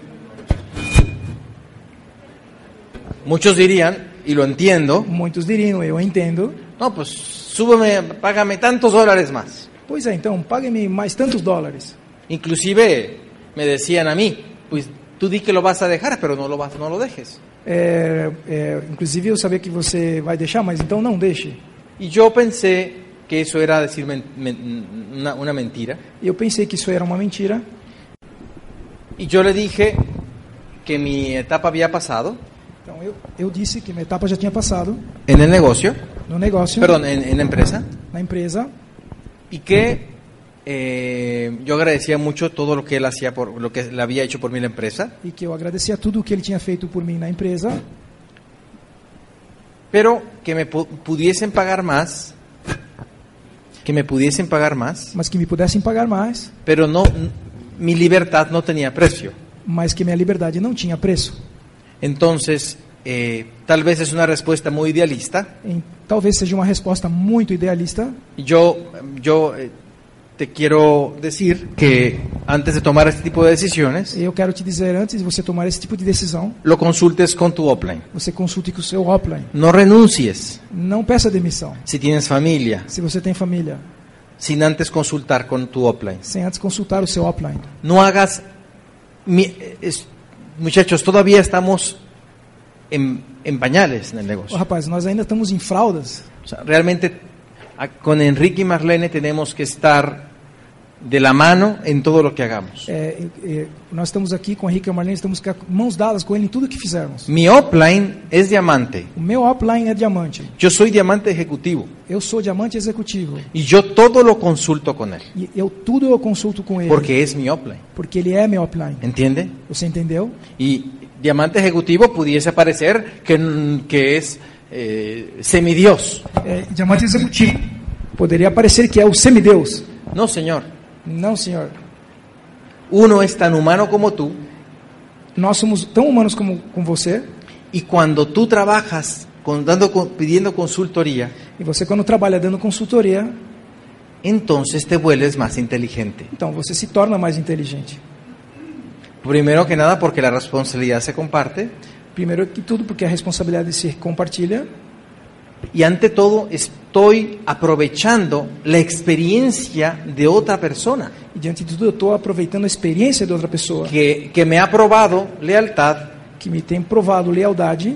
Muchos dirían, y lo entiendo, Muitos diriam, eu entendo. no, pues súbeme, págame tantos dólares más. Pois é, então, pague-me mais tantos dólares. Inclusive me decían a mí, pues tú di que lo vas a dejar, pero no lo vas, no lo dejes. É, é, inclusive, eu sabia que você vai deixar, mas então não deixe. Y yo pensé que eso era decir men- men- una, una mentira. Eu pensei que isso era uma mentira. Y yo le dije que mi etapa había pasado Então, eu, eu disse que minha etapa já tinha passado en el negocio, no negócio, perdón, en, en la empresa, na empresa, y que eh, yo agradecía mucho todo lo que él hacía, por lo que le había hecho por mí la empresa, e que eu agradecia tudo o que ele tinha feito por mim na empresa, pero que me pu- pudiesen pagar más, que me pudiesen pagar más, mas que me pudessem pagar mais, pero no, n- mi libertad no tenía precio. mas que minha liberdade não tinha preço. Entonces, eh, tal vez es una respuesta muy idealista. Em, talvez seja uma resposta muito idealista. Yo, yo eh, te quiero decir que antes de tomar este tipo de decisiones, Eu quero te dizer, antes de você tomar esse tipo de decisão, lo consultes con tu upline. você consulte com o seu upline. No renuncies Não peça demissão. si tienes familia, Se você tem família, sin antes consultar con tu upline. sem antes consultar o seu upline. No hagas... mi- es- muchachos, todavía estamos en, en pañales en el Ô, negocio. rapaz, nós ainda estamos em fraldas. O sea, realmente a- con Enrique y Marlene tenemos que estar de la mano en todo lo que hagamos. É, é, nós estamos aqui com o Henrique e a Marlene, estamos com mãos dadas com ele em tudo que fizermos. Mi upline es diamante. O meu upline é diamante. Yo soy diamante ejecutivo Eu sou diamante executivo. y yo todo lo consulto con él E eu tudo eu consulto com ele. porque es mi upline. Porque ele é meu upline. ¿Entiende? Você entendeu? Y diamante ejecutivo pudiese parecer que, que es eh, semidios. É, diamante executivo. Poderia parecer que é o semideus. No, señor. Não, senhor. Uno es tan humano como tú Nós somos tão humanos como com você. y cuando tú trabajas con, dando, con- pidiendo consultoría, E você, quando trabalha dando consultoria, entonces te vuelves más inteligente. então você se torna mais inteligente. Primero que nada porque la responsabilidad se comparte Primeiro que tudo, porque a responsabilidade se compartilha. y ante todo estoy aprovechando la experiencia de otra persona E diante de tudo, eu estou aproveitando a experiência de outra pessoa que, que me ha probado lealtad que me tem provado lealdade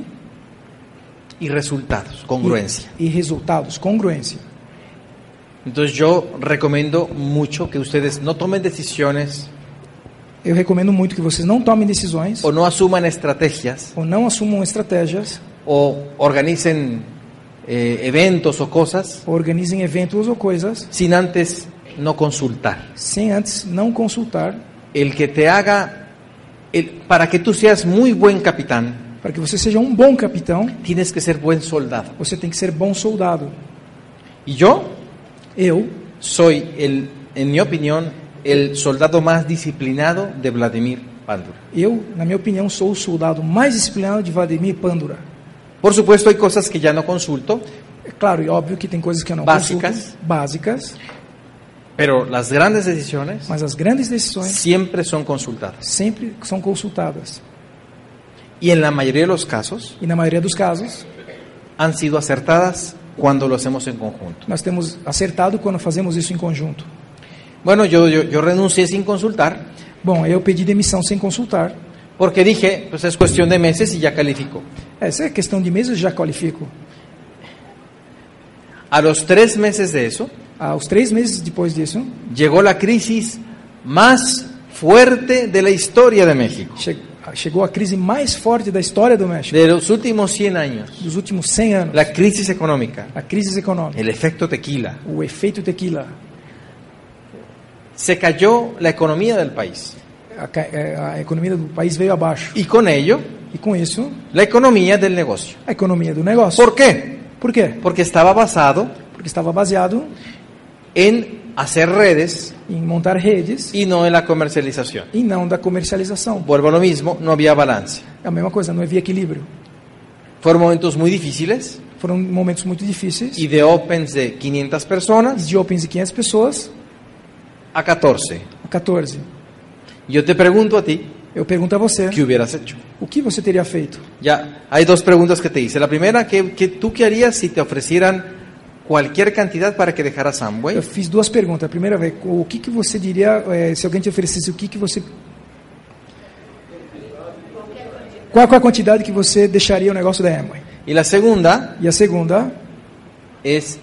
y resultados, congruencia. e, e resultados, congruência. Entonces yo recomiendo mucho que ustedes no tomen decisiones Eu recomendo muito que vocês não tomem decisões o no asuman estrategias ou não assumam estratégias o organicen eh, eventos o cosas ou organizem eventos ou coisas sin antes no consultar. sem antes não consultar, El que te haga, el, para que tú seas muy buen capitán, para que você seja um bom capitão, tienes que ser buen soldado. você tem que ser bom soldado. Y yo Eu soy, el, en mi opinión, el soldado más disciplinado de Vladimir Pandura. Eu, na minha opinião, sou o soldado mais disciplinado de Vladimir Pandura. Por supuesto, hay cosas que ya no consulto, É claro e óbvio que tem coisas que eu não Básicas. consulto, básicas, pero las grandes decisiones mas as grandes decisões siempre son consultadas. sempre são consultadas. Y en la mayoría de los casos E na maioria dos casos, han sido acertadas cuando lo hacemos en conjunto. nós temos acertado quando fazemos isso em conjunto. Bueno, yo, yo, yo renuncié sin consultar Bom, eu pedi demissão sem consultar. porque dije, pues es cuestión de meses y ya calificó. Essa é questão de meses, já qualifico. A los tres meses de eso, Aos três meses depois disso, llegó la crisis más fuerte de la historia de México, che- chegou a crise mais forte da história do México, de los últimos cien años, dos últimos cem anos. la crisis económica, A crise econômica, el efecto tequila. o efeito tequila, Se cayó la economía del país a, ca- eh, a economia do país veio abaixo. y con ello E com isso, la economía del negocio. a economia do negócio. ¿Por qué? Por quê? Porque estaba basado Porque estava baseado en hacer redes em montar redes y no en la comercialización. e não da comercialização. Vuelvo a lo mismo, no había balance. É a mesma coisa, não havia equilíbrio. Fueron momentos muy difíciles Foram momentos muito difíceis. y de opens de quinientas personas De opens de quinhentas pessoas a catorce. a quatorze. Yo te pregunto a ti, Eu pergunto a você, ¿qué hubieras hecho? o que você teria feito? Ya, hay dos preguntas que te hice. La primera, ¿qué, qué, ¿tú qué harías si te ofrecieran cualquier cantidad para que dejaras Amway? Eu fiz duas perguntas. A primeira é, o que, que você diria, é, se alguém te oferecesse, o que, que você... Qual é a quantidade que você deixaria o negócio da Amway? Y la segunda E a segunda, es,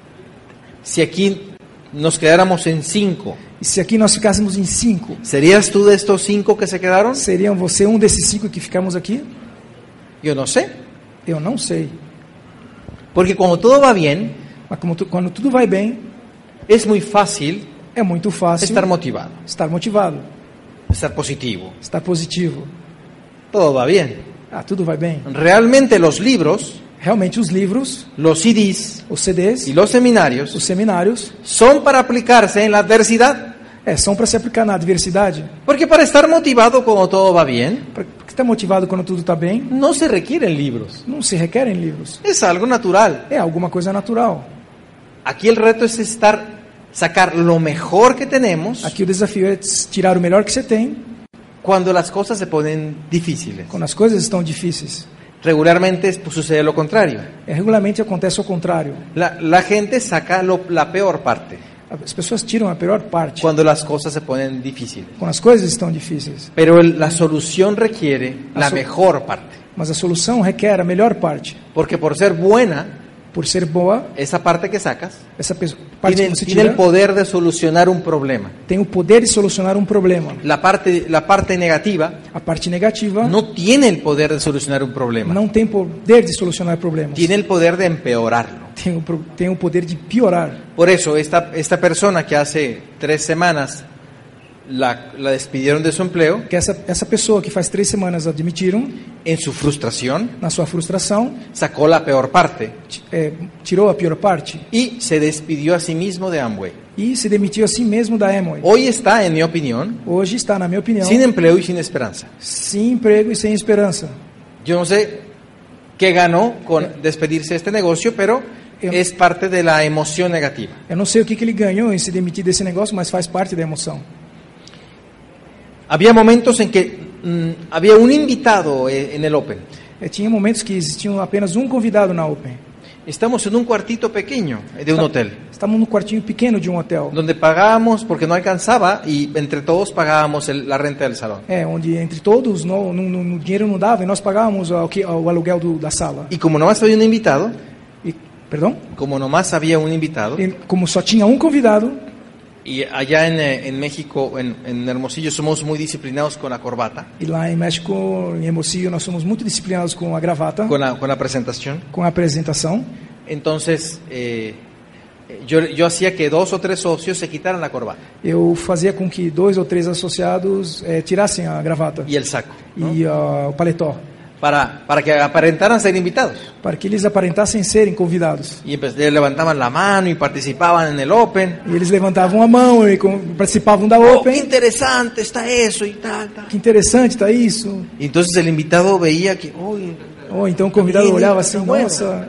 si aquí nos quedáramos en cinco, e se aqui nós ficássemos em cinco, ¿serías tú de estos cinco que se quedaron? seriam você um desses cinco que ficamos aqui? Yo no sé. Eu não sei. Porque cuando todo va bien, Mas como tu, quando tudo vai bem, es muy fácil é muito fácil estar motivado, estar motivado, estar positivo. estar positivo. Todo va bien. Ah, tudo vai bem. Realmente los libros, Realmente os livros, los C Ds os C Ds, y los seminarios os seminários, son para aplicarse en la adversidad. é, são para se aplicar na adversidade. Porque para estar motivado cuando todo va bien, Para estar motivado quando tudo está bem, no se requieren libros. não se requerem livros. Es algo natural. É alguma coisa natural. Aquí el reto es estar, sacar lo mejor que tenemos Aqui o desafio é tirar o melhor que você tem cuando las cosas se ponen difíciles. quando as coisas estão difíceis. Regularmente pues, sucede lo contrario. É, regularmente acontece ao contrário. La, la gente saca lo- la peor parte As pessoas tiram a pior parte cuando las cosas se ponen difíciles. quando as coisas estão difíceis. Pero el- la solución requiere la Aso- mejor parte. Mas a solução requer a melhor parte. Porque por ser buena, Por ser boa, esa parte que sacas essa pe- parte tiene, que você tiene el tira poder de solucionar un problema. tem o poder de solucionar um problema. La parte, la parte negativa A parte negativa no tiene el poder de solucionar un problema. não tem poder de solucionar problemas. Tiene el poder de empeorarlo. Tem o, pro- tem o poder de piorar. Por eso, esta, esta persona que hace tres semanas la, la despidieron de su empleo, Que essa, essa pessoa que faz três semanas admitiram, en su frustración, na sua frustração, sacó la peor parte ti- é, tirou a pior parte y se despidió a sí mismo de Amway. e se demitiu a si mesmo da Amway. Hoy está, en mi opinión, Hoje está, na minha opinião, sin empleo y sin esperanza. sem emprego e sem esperança. Yo no sé qué ganó con despedirse de este negocio, pero Eu- es parte de la emoción negativa. Eu não sei o que, que ele ganhou em se demitir desse negócio, mas faz parte da emoção. Había momentos en que mm, había un invitado eh, en el Open. É, tinha momentos que existiam apenas um convidado na Open. Estamos en un cuartito pequeño de un hotel, Estávamos no quartinho pequeno de um hotel. donde pagábamos porque no alcanzaba y entre todos pagábamos el- la renta del salón. É, onde entre todos no, no, no, no dinheiro não dava e nós pagávamos o, que- o aluguel do, da sala. Y como nomás había un invitado, E, perdão? como nomás había un invitado, E, como só tinha um convidado, y allá en, eh, en México, en, en Hermosillo, somos muy disciplinados con la corbata, e lá em México, em Hermosillo, nós somos muito disciplinados com a gravata, con la, con la presentación. com a apresentação. Entonces, eh, yo, yo hacía que dos o tres socios se quitaran la corbata Eu fazia com que dois ou três associados eh, tirassem a gravata y el saco, ¿no? e ah, o paletó, para, para que aparentaran ser invitados. para que eles aparentassem serem convidados. Y empe- levantaban la mano y participaban en el Open. E eles levantavam a mão e com- participavam da Oh, qué Open. interesante está eso y tal, tal. Que interessante, tá isso. Y entonces el invitado veía que, uy, Ou então o convidado Menino, olhava assim, tá bueno. nossa,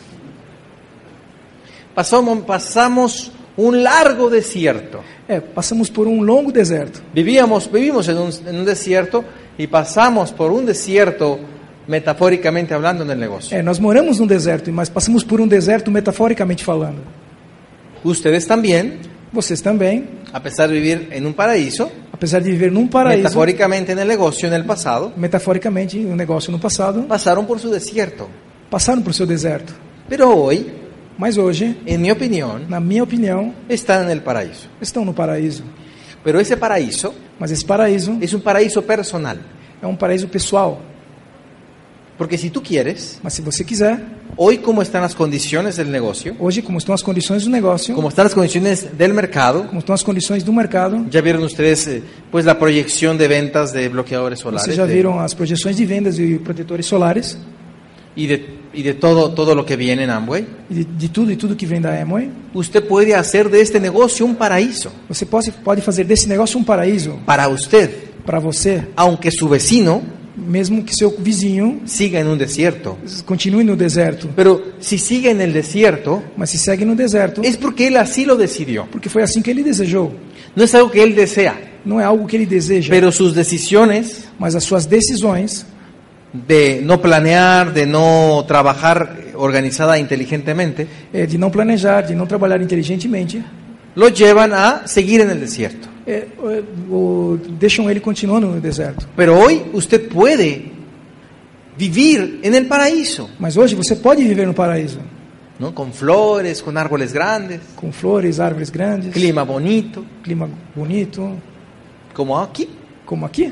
pasamos, pasamos un largo desierto. é, passamos por um longo deserto. Vivíamos, vivimos en un, en un desierto y pasamos por un desierto, metafóricamente hablando, en el negocio. É, nós moramos num deserto, mas passamos por um deserto metaforicamente falando. Ustedes también, Vocês também, a pesar de vivir en un paraíso, apesar de viver num paraíso, metafóricamente en el negocio en el pasado, metaforicamente um negócio no passado, pasaron por su desierto. passaram por seu deserto. Pero hoy, Mas hoje, en mi opinión, na minha opinião, están en el paraíso. estão no paraíso. Pero ese paraíso Mas esse paraíso es un paraíso personal. é um paraíso pessoal. Porque si tú quieres, Mas se você quiser, hoy como están las condiciones del negocio, hoje, como estão as condições do negócio, como están las condiciones del mercado, como estão as condições do mercado, ya vieron ustedes eh, pues la proyección de ventas de bloqueadores solares vocês já de- viram as projeções de vendas de protetores solares y de y de todo, todo lo que viene en Amway, e de, de tudo e tudo que vem da Amway, usted puede hacer de este negocio un paraíso você pode, pode fazer desse negócio um paraíso para usted, para você, aunque su vecino mesmo que seu vizinho siga en un desierto. continue no deserto. Pero si sigue en el desierto, Mas se segue no deserto, es porque él así lo decidió. porque foi assim que ele desejou. No es algo que él desea, Não é algo que ele deseja, pero sus decisiones mas as suas decisões de no planear, de no trabajar organizada inteligentemente, é, de não planejar, de não trabalhar inteligentemente, lo llevan a seguir en el desierto. é, é, o, deixam ele continuando no deserto. Pero hoy usted puede vivir en el paraíso, Mas hoje você pode viver no paraíso, ¿no? Con flores, con árboles grandes, com flores, árvores grandes, clima bonito, clima bonito, como aquí. como aqui.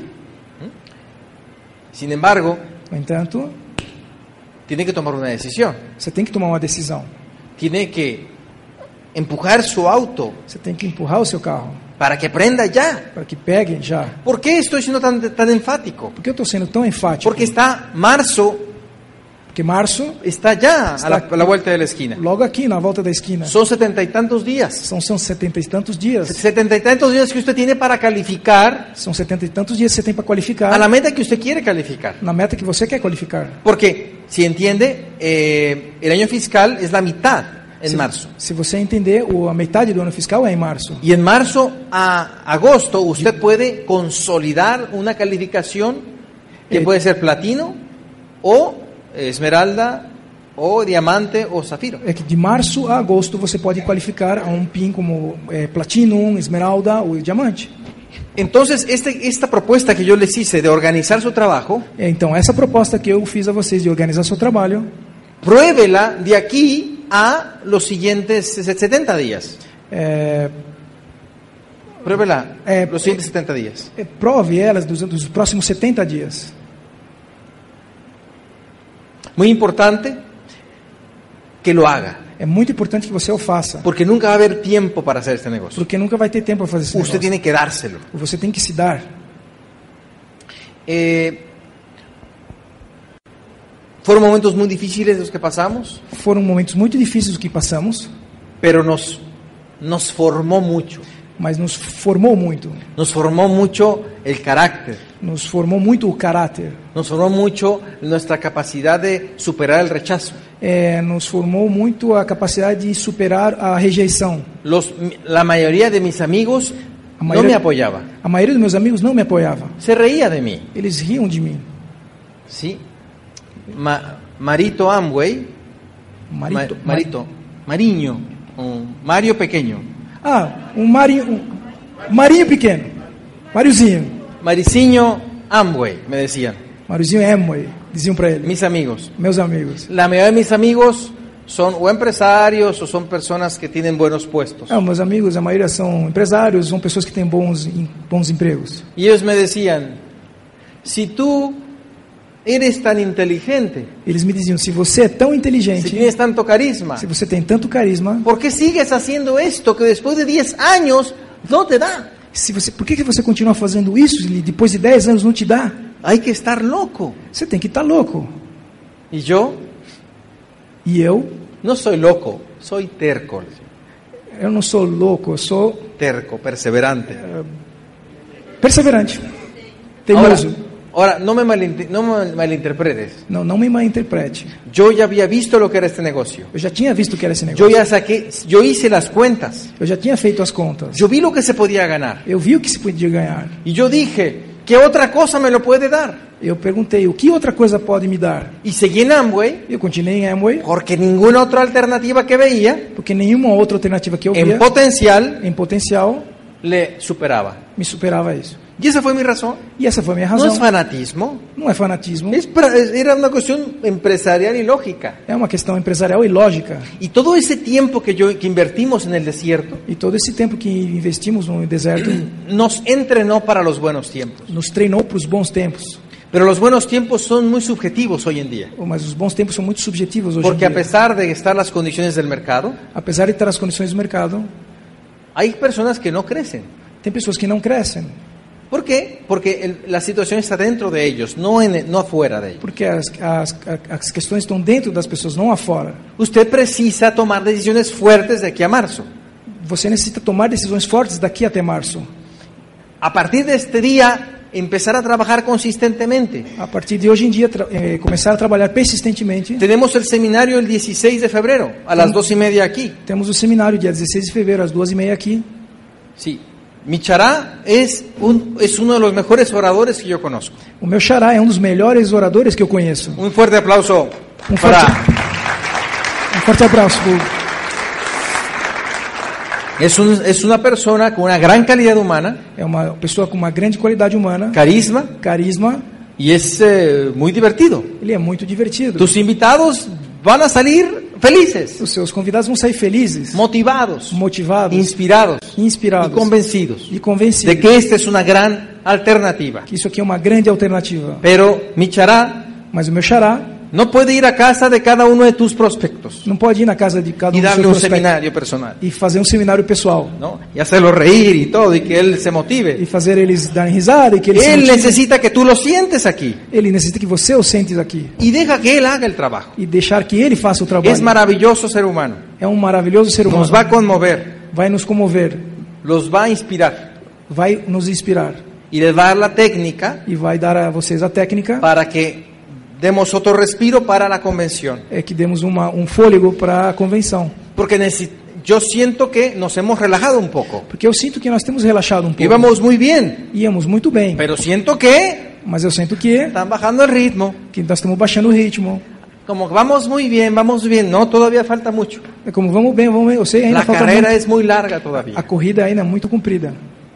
Sin embargo, No entanto, tiene que tomar una decisión. você tem que tomar uma decisão. Tiene que empujar su auto Você tem que empurrar o seu carro para que prenda ya. para que pegue já. ¿Por qué estoy siendo tan, tan enfático? Por que eu estou sendo tão enfático? Porque está marzo, Porque março, está ya a Está la, aquí. a la vuelta de la esquina. logo aqui na volta da esquina, Son setenta y tantos días. são, são setenta e tantos dias. Setenta y tantos días que usted tiene para calificar São setenta e tantos dias que você tem para a qualificar la meta que usted quiere calificar. na meta que você quer qualificar. Porque, si entiende, eh, el año fiscal es la mitad en se, marzo. Se você entender, o, a metade do ano fiscal é em março. Y en marzo a agosto usted puede consolidar una calificación que Eh, puede ser platino o esmeralda o diamante o zafiro. É que de março a agosto você pode qualificar a um P I N como é, Platinum, Esmeralda ou Diamante. Entonces, este, esta propuesta que yo les hice de organizar su trabajo, É, Então, essa proposta que eu fiz a vocês de organizar seu trabalho, pruébela de aquí a los siguientes setenta días. é, Pruébela Eh, los siguientes setenta días. é, prove elas dos, dos próximos setenta dias. Muy importante que lo haga, É muito importante que você o faça, porque nunca va a haber tiempo para hacer este negocio. porque nunca vai ter tempo para fazer esse Usted negócio. tiene que dárselo. Você tem que se dar. Eh, fueron momentos muy difíciles los que pasamos, Foram momentos muito difíceis os que passamos, pero nos, nos formó mucho. mas nos formou muito. Nos formó mucho el carácter, Nos formou muito o caráter. nos formó mucho nuestra capacidad de superar el rechazo. É, nos formou muito a capacidade de superar a rejeição. Los, la mayoría de mis amigos A no maioria- me apoyaba, A maioria dos meus amigos não me apoiava. se reía de mí. Eles riam de mim. ¿Sí? Ma- Marito Amway, Marito, Ma- Marito, Mariño, um, Mario Pequeño, Ah, um Marinho, um Marinho pequeno. Mariozinho. Maricinho Amway, me decían Mariozinho Amway, diziam para ele. mis amigos. Meus amigos. La mayoría de mis amigos son o empresarios o son personas que tienen buenos puestos. Ah, meus amigos, a maioria são empresários, são pessoas que têm bons, em- bons empregos. Y ellos me decían, si tú eres tan inteligente, Eles me diziam, se você é tão si inteligente, tienes tanto carisma, se você tem tanto carisma, ¿por qué sigues haciendo esto que después de diez años no te da? se você, por que que você continua fazendo isso e depois de dez anos não te dá? Hay que estar loco. Você tem que estar louco. Y yo E eu, no soy loco, soy terco, eu não sou louco, eu sou terco, perseverante. perseverante, Ahora, teimoso. ahora no, me malin- no me malinterpretes. Não, não me malinterprete. Yo ya había visto lo que era este negocio. Eu já tinha visto o que era esse Yo negócio. ya saqué, yo hice las cuentas. Eu já tinha feito as contas. Yo vi lo que se podía ganar. Eu vi o que se podia ganhar. Y yo dije, ¿qué otra cosa me lo puede dar? Eu perguntei, o que outra coisa pode me dar? Y seguí en Amway Eu continuei em Amway, porque ninguna otra alternativa que veía porque nenhuma outra alternativa que eu en via, potencial em potencial, le superaba. me superava isso. Y esa fue mi razón. E essa foi a minha No razão. es fanatismo, Não é fanatismo, es pra- es- era una cuestión empresarial y lógica. é uma questão empresarial e lógica. Y todo ese tiempo que, yo, que invertimos en el desierto E todo esse tempo que investimos no deserto nos entrenó para los buenos tiempos. nos treinou para os bons tempos. Pero los buenos tiempos son muy subjetivos hoy en día. Oh, mas os bons tempos são muito subjetivos hoje Porque em a dia. pesar de estar las condiciones del mercado, Apesar de estar as condições do mercado, hay personas que no crecen. tem pessoas que não crescem. ¿Por qué? Porque el, la situación está dentro de ellos, no, en, no afuera de ellos. Porque as, as, as questões estão dentro das pessoas, não afora. Usted precisa tomar decisiones fuertes de aquí a marzo. Você necessita tomar decisões fortes daqui até março. A partir de este día, empezar a trabajar consistentemente. A partir de hoje em dia, eh, começar a trabalhar persistentemente. Tenemos el seminario el dieciséis de febrero, a las dos y media aquí. Temos o seminário dia dezesseis de fevereiro, às duas e meia aqui. Sí. Mi chará es, un, es uno de los mejores oradores que yo conozco. O meu xará é um dos melhores oradores que eu conheço. Un fuerte aplauso Um para... forte, um forte abraço. Es, un, es una persona con una gran calidad humana, É uma pessoa com uma grande qualidade humana, carisma, carisma. y es eh, muy divertido. Ele é muito divertido. Tus invitados van a salir felices, Os seus convidados vão sair felizes, motivados, motivados, inspirados inspirados y convencidos e convencidos de que esta es una gran alternativa. que isso aqui é uma grande alternativa. Pero mi chará Mas o meu xará no puede ir a casa de cada uno de tus prospectos não pode ir na casa de cada y um dos darle seus un prospectos seminario personal, e fazer um seminário pessoal ¿no? Y hacerlo reír y todo, y que él se motive. e fazer eles darem risada e que eles se Él motivem. necesita que tú lo sientes aquí Ele necessita que você o sentes aqui y deja que él haga el trabajo. e deixar que ele faça o trabalho. Es maravilloso ser humano. É um maravilhoso ser humano. Nos va a conmover, Vai nos comover, los va a inspirar vai nos inspirar y les va a dar la técnica e vai dar a vocês a técnica para que demos otro respiro para la convención. é que demos uma, um fôlego para a convenção. Porque necesi- yo siento que nos hemos relajado un poco. Porque eu sinto que nós temos relaxado um pouco. Íbamos muy bien, Íamos muito bem, pero siento que mas eu sinto que, están bajando el ritmo. que nós estamos baixando o ritmo. Como que vamos muy bien, vamos bien. No, todavía falta mucho. É como vamos bem, vamos bem. Eu sei, ainda La falta carrera muito. es muy larga todavía. A corrida ainda é muito comprida.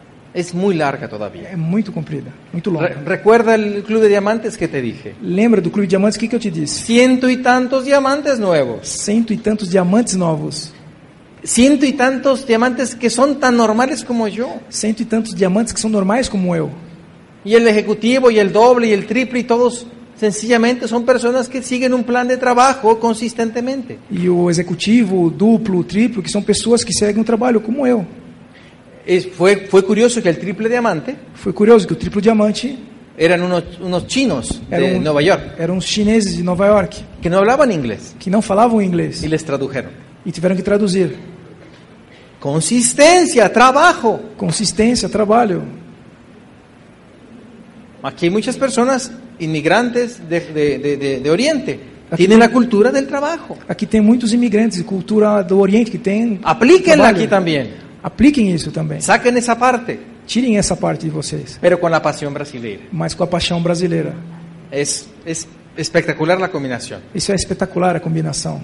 Es muy larga todavía. É muito comprida, muito longa. Re- recuerda el club de diamantes que te dije. Lembra do Clube de Diamantes? O que, que eu te disse? Ciento y tantos diamantes nuevos. Cento e tantos diamantes novos. Ciento y tantos diamantes que son tan normales como yo. Cento e tantos diamantes que são normais como eu. Y el ejecutivo y el doble y el triple y todos sencillamente son personas que siguen un plan de trabajo consistentemente. E o executivo, o duplo, o triplo, que são pessoas que seguem um trabalho como eu. Es, fue, fue curioso que el triple diamante Foi curioso que o triplo diamante eran unos, unos chinos de eram, Nueva York eram os chineses de Nova York, que no hablaban inglés que não falavam inglês y les tradujeron. e tiveram que traduzir. Consistencia, trabajo. Consistência, trabalho. Aquí hay muchas personas inmigrantes de, de, de, de, de Oriente. Aquí Tienen no- la cultura del trabajo. Aqui tem muitos imigrantes de cultura do Oriente que tem Aplíquenla trabalho. aquí también. Apliquem isso também. Saquen esa parte, Tirem essa parte de vocês, pero con la pasión brasileña. mas com a paixão brasileira. Es, es espectacular la combinación. Isso é espetacular a combinação.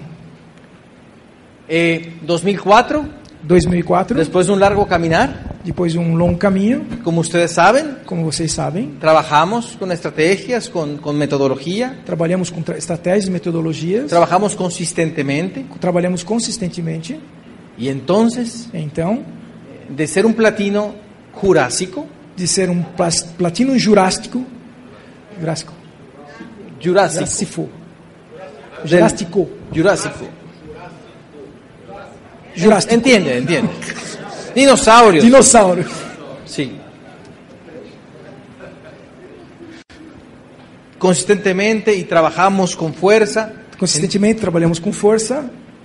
Eh, dos mil cuatro, dois mil e quatro, después de un largo caminar, depois de um longo caminho, como ustedes saben, como vocês sabem, trabajamos con estrategias, con, con metodología, trabalhamos com tra- estratégias e metodologias, trabajamos consistentemente trabalhamos consistentemente. y entonces, Então, de ser un platino jurásico, de ser um plas- platino jurástico, jurástico, jurásico, jurástico, del- jurástico, jurásico. jurástico, Entiende, entiende. Dinosaurios. dinossauro. Sí. Consistentemente y trabajamos con fuerza. Consistentemente trabalhamos com força.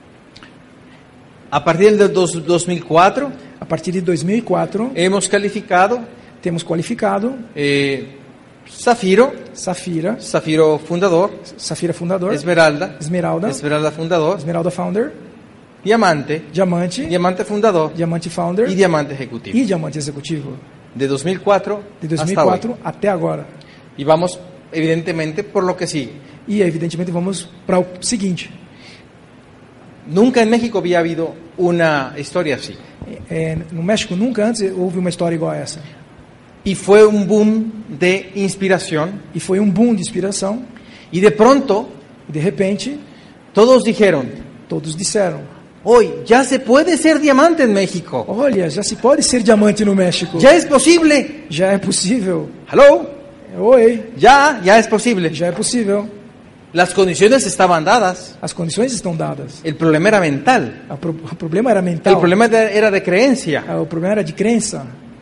A partir del dos- 2004 A partir de dois mil e quatro, hemos calificado temos qualificado eh, Zafiro, Safira, Zafiro fundador, Safira fundador, Esmeralda, Esmeralda, Esmeralda fundador, Esmeralda founder, Diamante, Diamante, Diamante fundador Diamante founder y Diamante ejecutivo. e Diamante executivo. De dos mil cuatro De dois mil e hasta hoy. quatro até agora. Y vamos, evidentemente, por lo que sigue. E evidentemente vamos para o seguinte: Nunca en México había habido una historia así. é, no México nunca antes houve uma história igual a essa. Y fue un boom de inspiración. E foi um boom de inspiração. Y de pronto, E de repente, todos dijeron, todos disseram: hoy ya se puede ser diamante en México. olha, já se pode ser diamante no México. Ya es posible. Já é possível. Hello. Oi, Ya, ya es posible. já é possível. Las condiciones estaban dadas. As condições estão dadas. El problema era mental. A pro- o problema era mental. El problema de- era de creencia. Ah, O problema era de crença.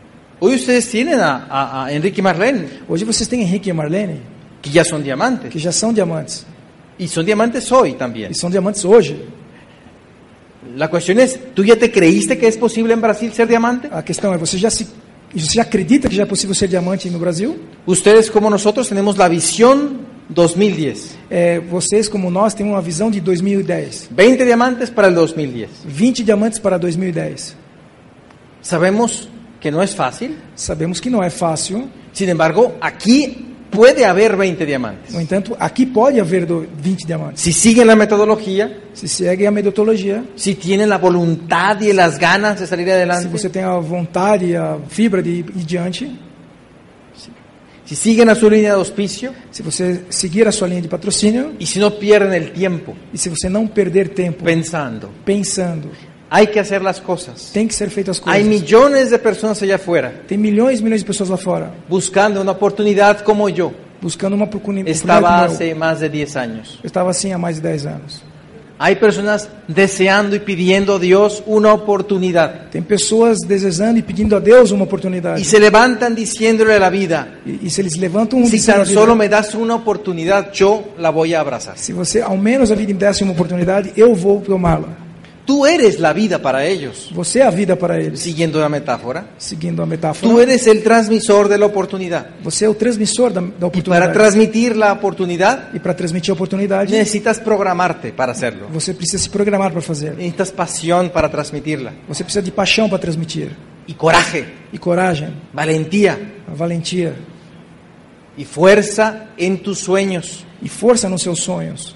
Hoy ustedes tienen a, a, a Enrique y Marlene, Hoje vocês têm Henrique e Marlene, que ya son diamantes. que já são diamantes. Y son diamantes hoy también. E são diamantes hoje. La cuestión es, ¿tú ya te creíste que es posible en Brasil ser diamante? A questão é, você já se você já acredita que já é possível ser diamante no Brasil? Ustedes como nosotros tenemos la visión dos mil diez. É, vocês, como nós, têm uma visão de dois mil e dez. veinte diamantes para el dos mil diez. vinte diamantes para dois mil e dez. Sabemos que no es fácil. Sabemos que não é fácil. Sin embargo, aquí puede haber veinte diamantes. No entanto, aqui pode haver do- vinte diamantes. Si siguen la metodología, Se segue a metodologia, si tienen la voluntad y las ganas de salir se adelante, você tem a vontade e a fibra de ir diante, si siguen a su línea de auspicio se você seguir a sua linha de patrocínio y si no pierden el tiempo e se você não perder tempo pensando, pensando, hay que hacer las cosas. tem que ser feitas as Hay coisas. millones de personas allá afuera Tem milhões e milhões de pessoas lá fora buscando una oportunidad como yo. buscando uma oportuni- Estaba oportunidade como eu. hace más de diez años. Eu estava assim há mais de dez anos. Hay personas deseando y pidiendo a Dios una oportunidad. Tem pessoas desejando e pedindo a Deus uma oportunidade. Y se levantan diciéndole a la vida, E, e se eles levantam um si dizendo tan à vida, solo me das una oportunidad, yo la voy a abrazar. se você ao menos a vida me desse uma oportunidade, eu vou tomá-la. Tú eres la vida para ellos, Você é a vida para eles. siguiendo la metáfora. Seguindo a Tú metáfora, eres el transmisor de la oportunidad. você é o transmissor da, da Y para oportunidade. transmitir la oportunidad, E para transmitir a oportunidade, necesitas programarte para hacerlo. você precisa se programar para fazer. Necesitas pasión para transmitirla. Você precisa de paixão para transmitir. Y coraje, E coragem, valentía a valentia y fuerza en tus sueños. e força nos seus sonhos.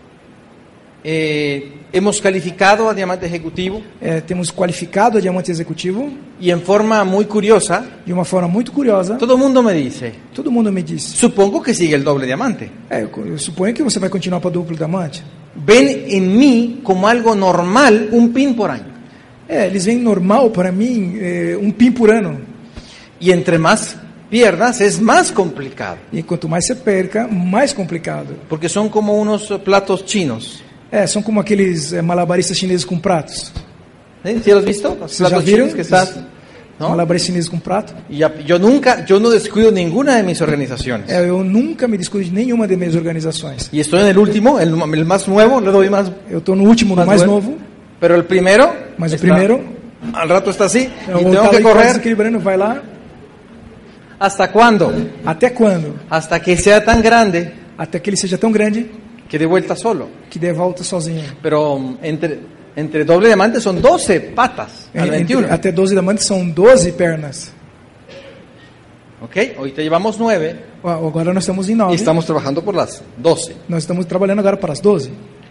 Eh, hemos calificado a Diamante Ejecutivo É, temos qualificado a diamante executivo y en forma muy curiosa, de uma forma muito curiosa. todo el mundo me dice, Todo mundo me disse. supongo que sigue el doble diamante. É, eu, eu suponho que você vai continuar para duplo diamante. Ven en mí como algo normal un pin por año. É, eles veem normal para mim é, um pin por ano. Y entre más pierdas es más complicado, E quanto mais você perca, mais complicado. porque son como unos eh, platos chinos. É, são como aqueles é, malabaristas chineses com pratos. ¿Sí? ¿Sí los has visto? Los ¿Sí ya platos vieron? chinos que estás, ¿no? Malabaristas chineses com prato. Y ya- yo nunca, yo no descuido ninguna de mis organizaciones. É, eu nunca me descuido de nenhuma de minhas organizações. Y estoy en el último, el, el más nuevo, le doy más, Eu estou no último, no más mais bueno. novo. Pero el primero, Mas o está- primeiro, al rato está así, eu y vou tengo estar que ali quase correr. desequilibrando, vai lá. ¿Hasta cuándo? Até quando? Hasta que sea tan grande Até que ele seja tão grande que dé vuelta solo. que dê volta sozinho. Pero um, entre, entre doble diamante son doce patas al Entre- veintiuno. até doze diamantes são doze pernas. ¿Ok? Ahorita llevamos nueve Ó, Agora nós estamos em y nove. estamos trabajando por las doce. Nós estamos trabalhando agora para as doze.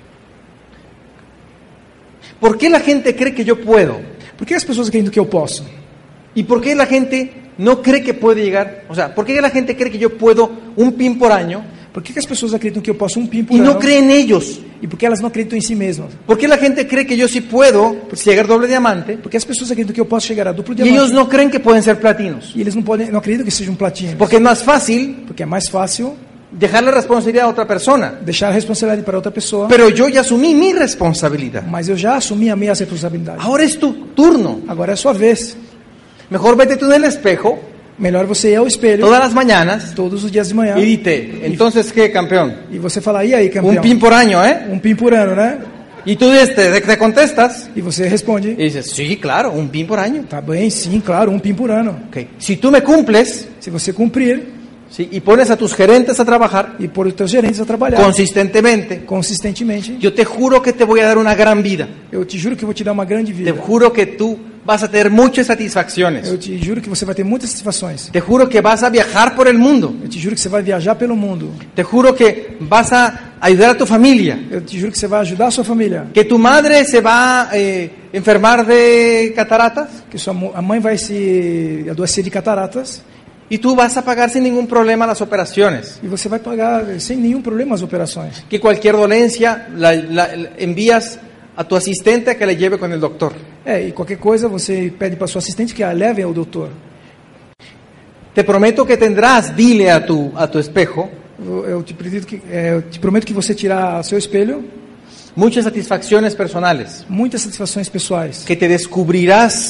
¿Por qué la gente cree que yo puedo? Por que as pessoas acreditam que eu posso? ¿Y por qué la gente no cree que puede llegar? O sea, ¿por qué la gente cree que yo puedo un pin por año Por que, que as pessoas acreditam que eu posso um pin por y ano? no cree en ellos? E por que elas não acreditam em si mesmas? ¿Por qué la gente cree que yo sí puedo llegar doble diamante Porque as pessoas acreditam que eu posso chegar a duplo y diamante. ellos no creen que pueden ser platinos? E eles não podem, não acreditam que seja um platino. Porque es más fácil Porque é mais fácil dejar la responsabilidad a otra persona. deixar a responsabilidade para outra pessoa. Pero yo ya asumí mi responsabilidad. Mas eu já assumi a minha responsabilidade. Ahora es tu turno. Agora é a sua vez. Mejor vete tú en el espejo Melhor você ir ao espelho todas las mañanas todos os dias de manhã y dite, entonces, ¿qué, campeón? e você falar, e aí, campeão? Un pin por año, ¿eh? Um pin por ano, né? Y tú este, te contestas E você responde, y dices, sí, claro, un pin por año. tá bem, sim, claro, um pin por ano. Okay. Si tú me cumples, Se você cumprir ¿sí? y pones a tus gerentes a trabajar e pôr os teus gerentes a trabalhar consistentemente, consistentemente, yo te juro que te voy a dar una gran vida. eu te juro que eu vou te dar uma grande Te vida. juro que tú vas a tener muchas satisfacciones. Eu te juro que você vai ter muitas satisfações. Te juro que vas a viajar por el mundo. Eu te juro que você vai viajar pelo mundo. Te juro que vas a ayudar a tu familia. Eu te juro que você vai ajudar a sua família. Que tu madre se va a eh, enfermar de cataratas Que sua mo- a mãe vai se adoecer de cataratas y tú vas a pagar sin ningún problema las operaciones. e você vai pagar sem nenhum problema as operações. Que cualquier dolencia la, la- la envías a tu asistente a que le lleve con el doctor. É, e qualquer coisa você pede para sua assistente que a leve ao doutor. Te prometo que tendrás, dile a tu, a tu espejo, Eu, eu te acredito que é, eu te prometo que você tirar seu espelho muchas satisfacciones personales. muitas satisfações pessoais Que te descubrirás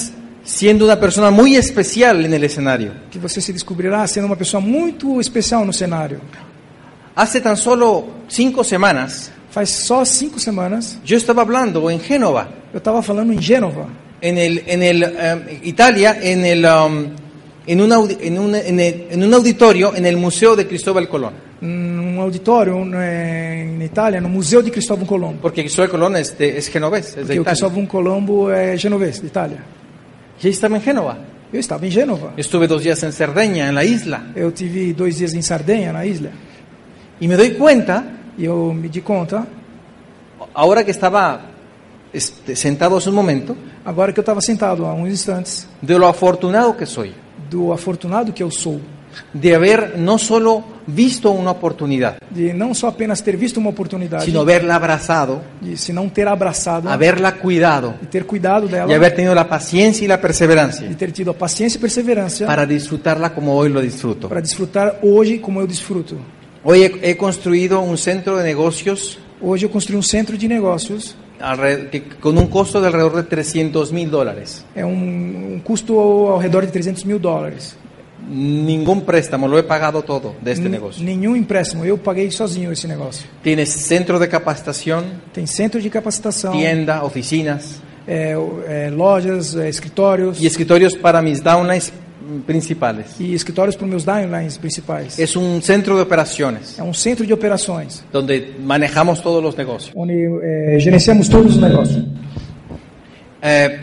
siendo una persona muy especial en el escenario. que você se descobrirá sendo uma pessoa muito especial no cenário. Hace tan solo cinco semanas, Faz só cinco semanas, yo estaba hablando en Génova, eu estava falando em Gênova, en el, en el um, Italia, en el, um, en, un audi- en, un, en, el- en un auditorio en el Museo de Cristóbal Colón, num auditório eh, em Itália, no Museu de Cristóvão Colombo. porque Cristóbal Colón es, de, es genovés, es de Porque o Italia. Cristóvão Colombo é genovês, de Itália. Y ahí estaba en Génova. Eu estava em Gênova. Estuve dos días en Cerdeña, en la isla, Eu tive dois dias em Sardenha, na isla. y me doy cuenta, E eu me di conta, ahora que estaba este, sentado hace un momento, agora que eu estava sentado há uns instantes, de lo afortunado que soy, do afortunado que eu sou, de haber no solo visto una oportunidad, de não só apenas ter visto uma oportunidade, sino haberla abrazado, de se não ter abraçado, haberla cuidado de ter cuidado dela, y haber tenido la paciencia y la perseverancia de ter tido a paciência e perseverança para disfrutarla como hoy lo disfruto. para desfrutar hoje como eu desfruto. Hoy he, he construido un centro de negocios Hoje eu construí um centro de negócios, alre- que- con un costo de alrededor de trescientos mil dólares. é um, um custo ao redor de trezentos mil dólares. Ningún préstamo, lo he pagado todo de este N- negocio. Nenhum empréstimo, eu paguei sozinho esse negócio. Tienes centro de capacitación, Tem centro de capacitação, tienda, oficinas é, é, lojas, é, escritórios y escritorios para mis downlines principales. e escritórios para os meus downlines principais. Es un centro de operaciones É um centro de operações, donde manejamos todos los negocios. onde é, gerenciamos todos os negócios. Eh,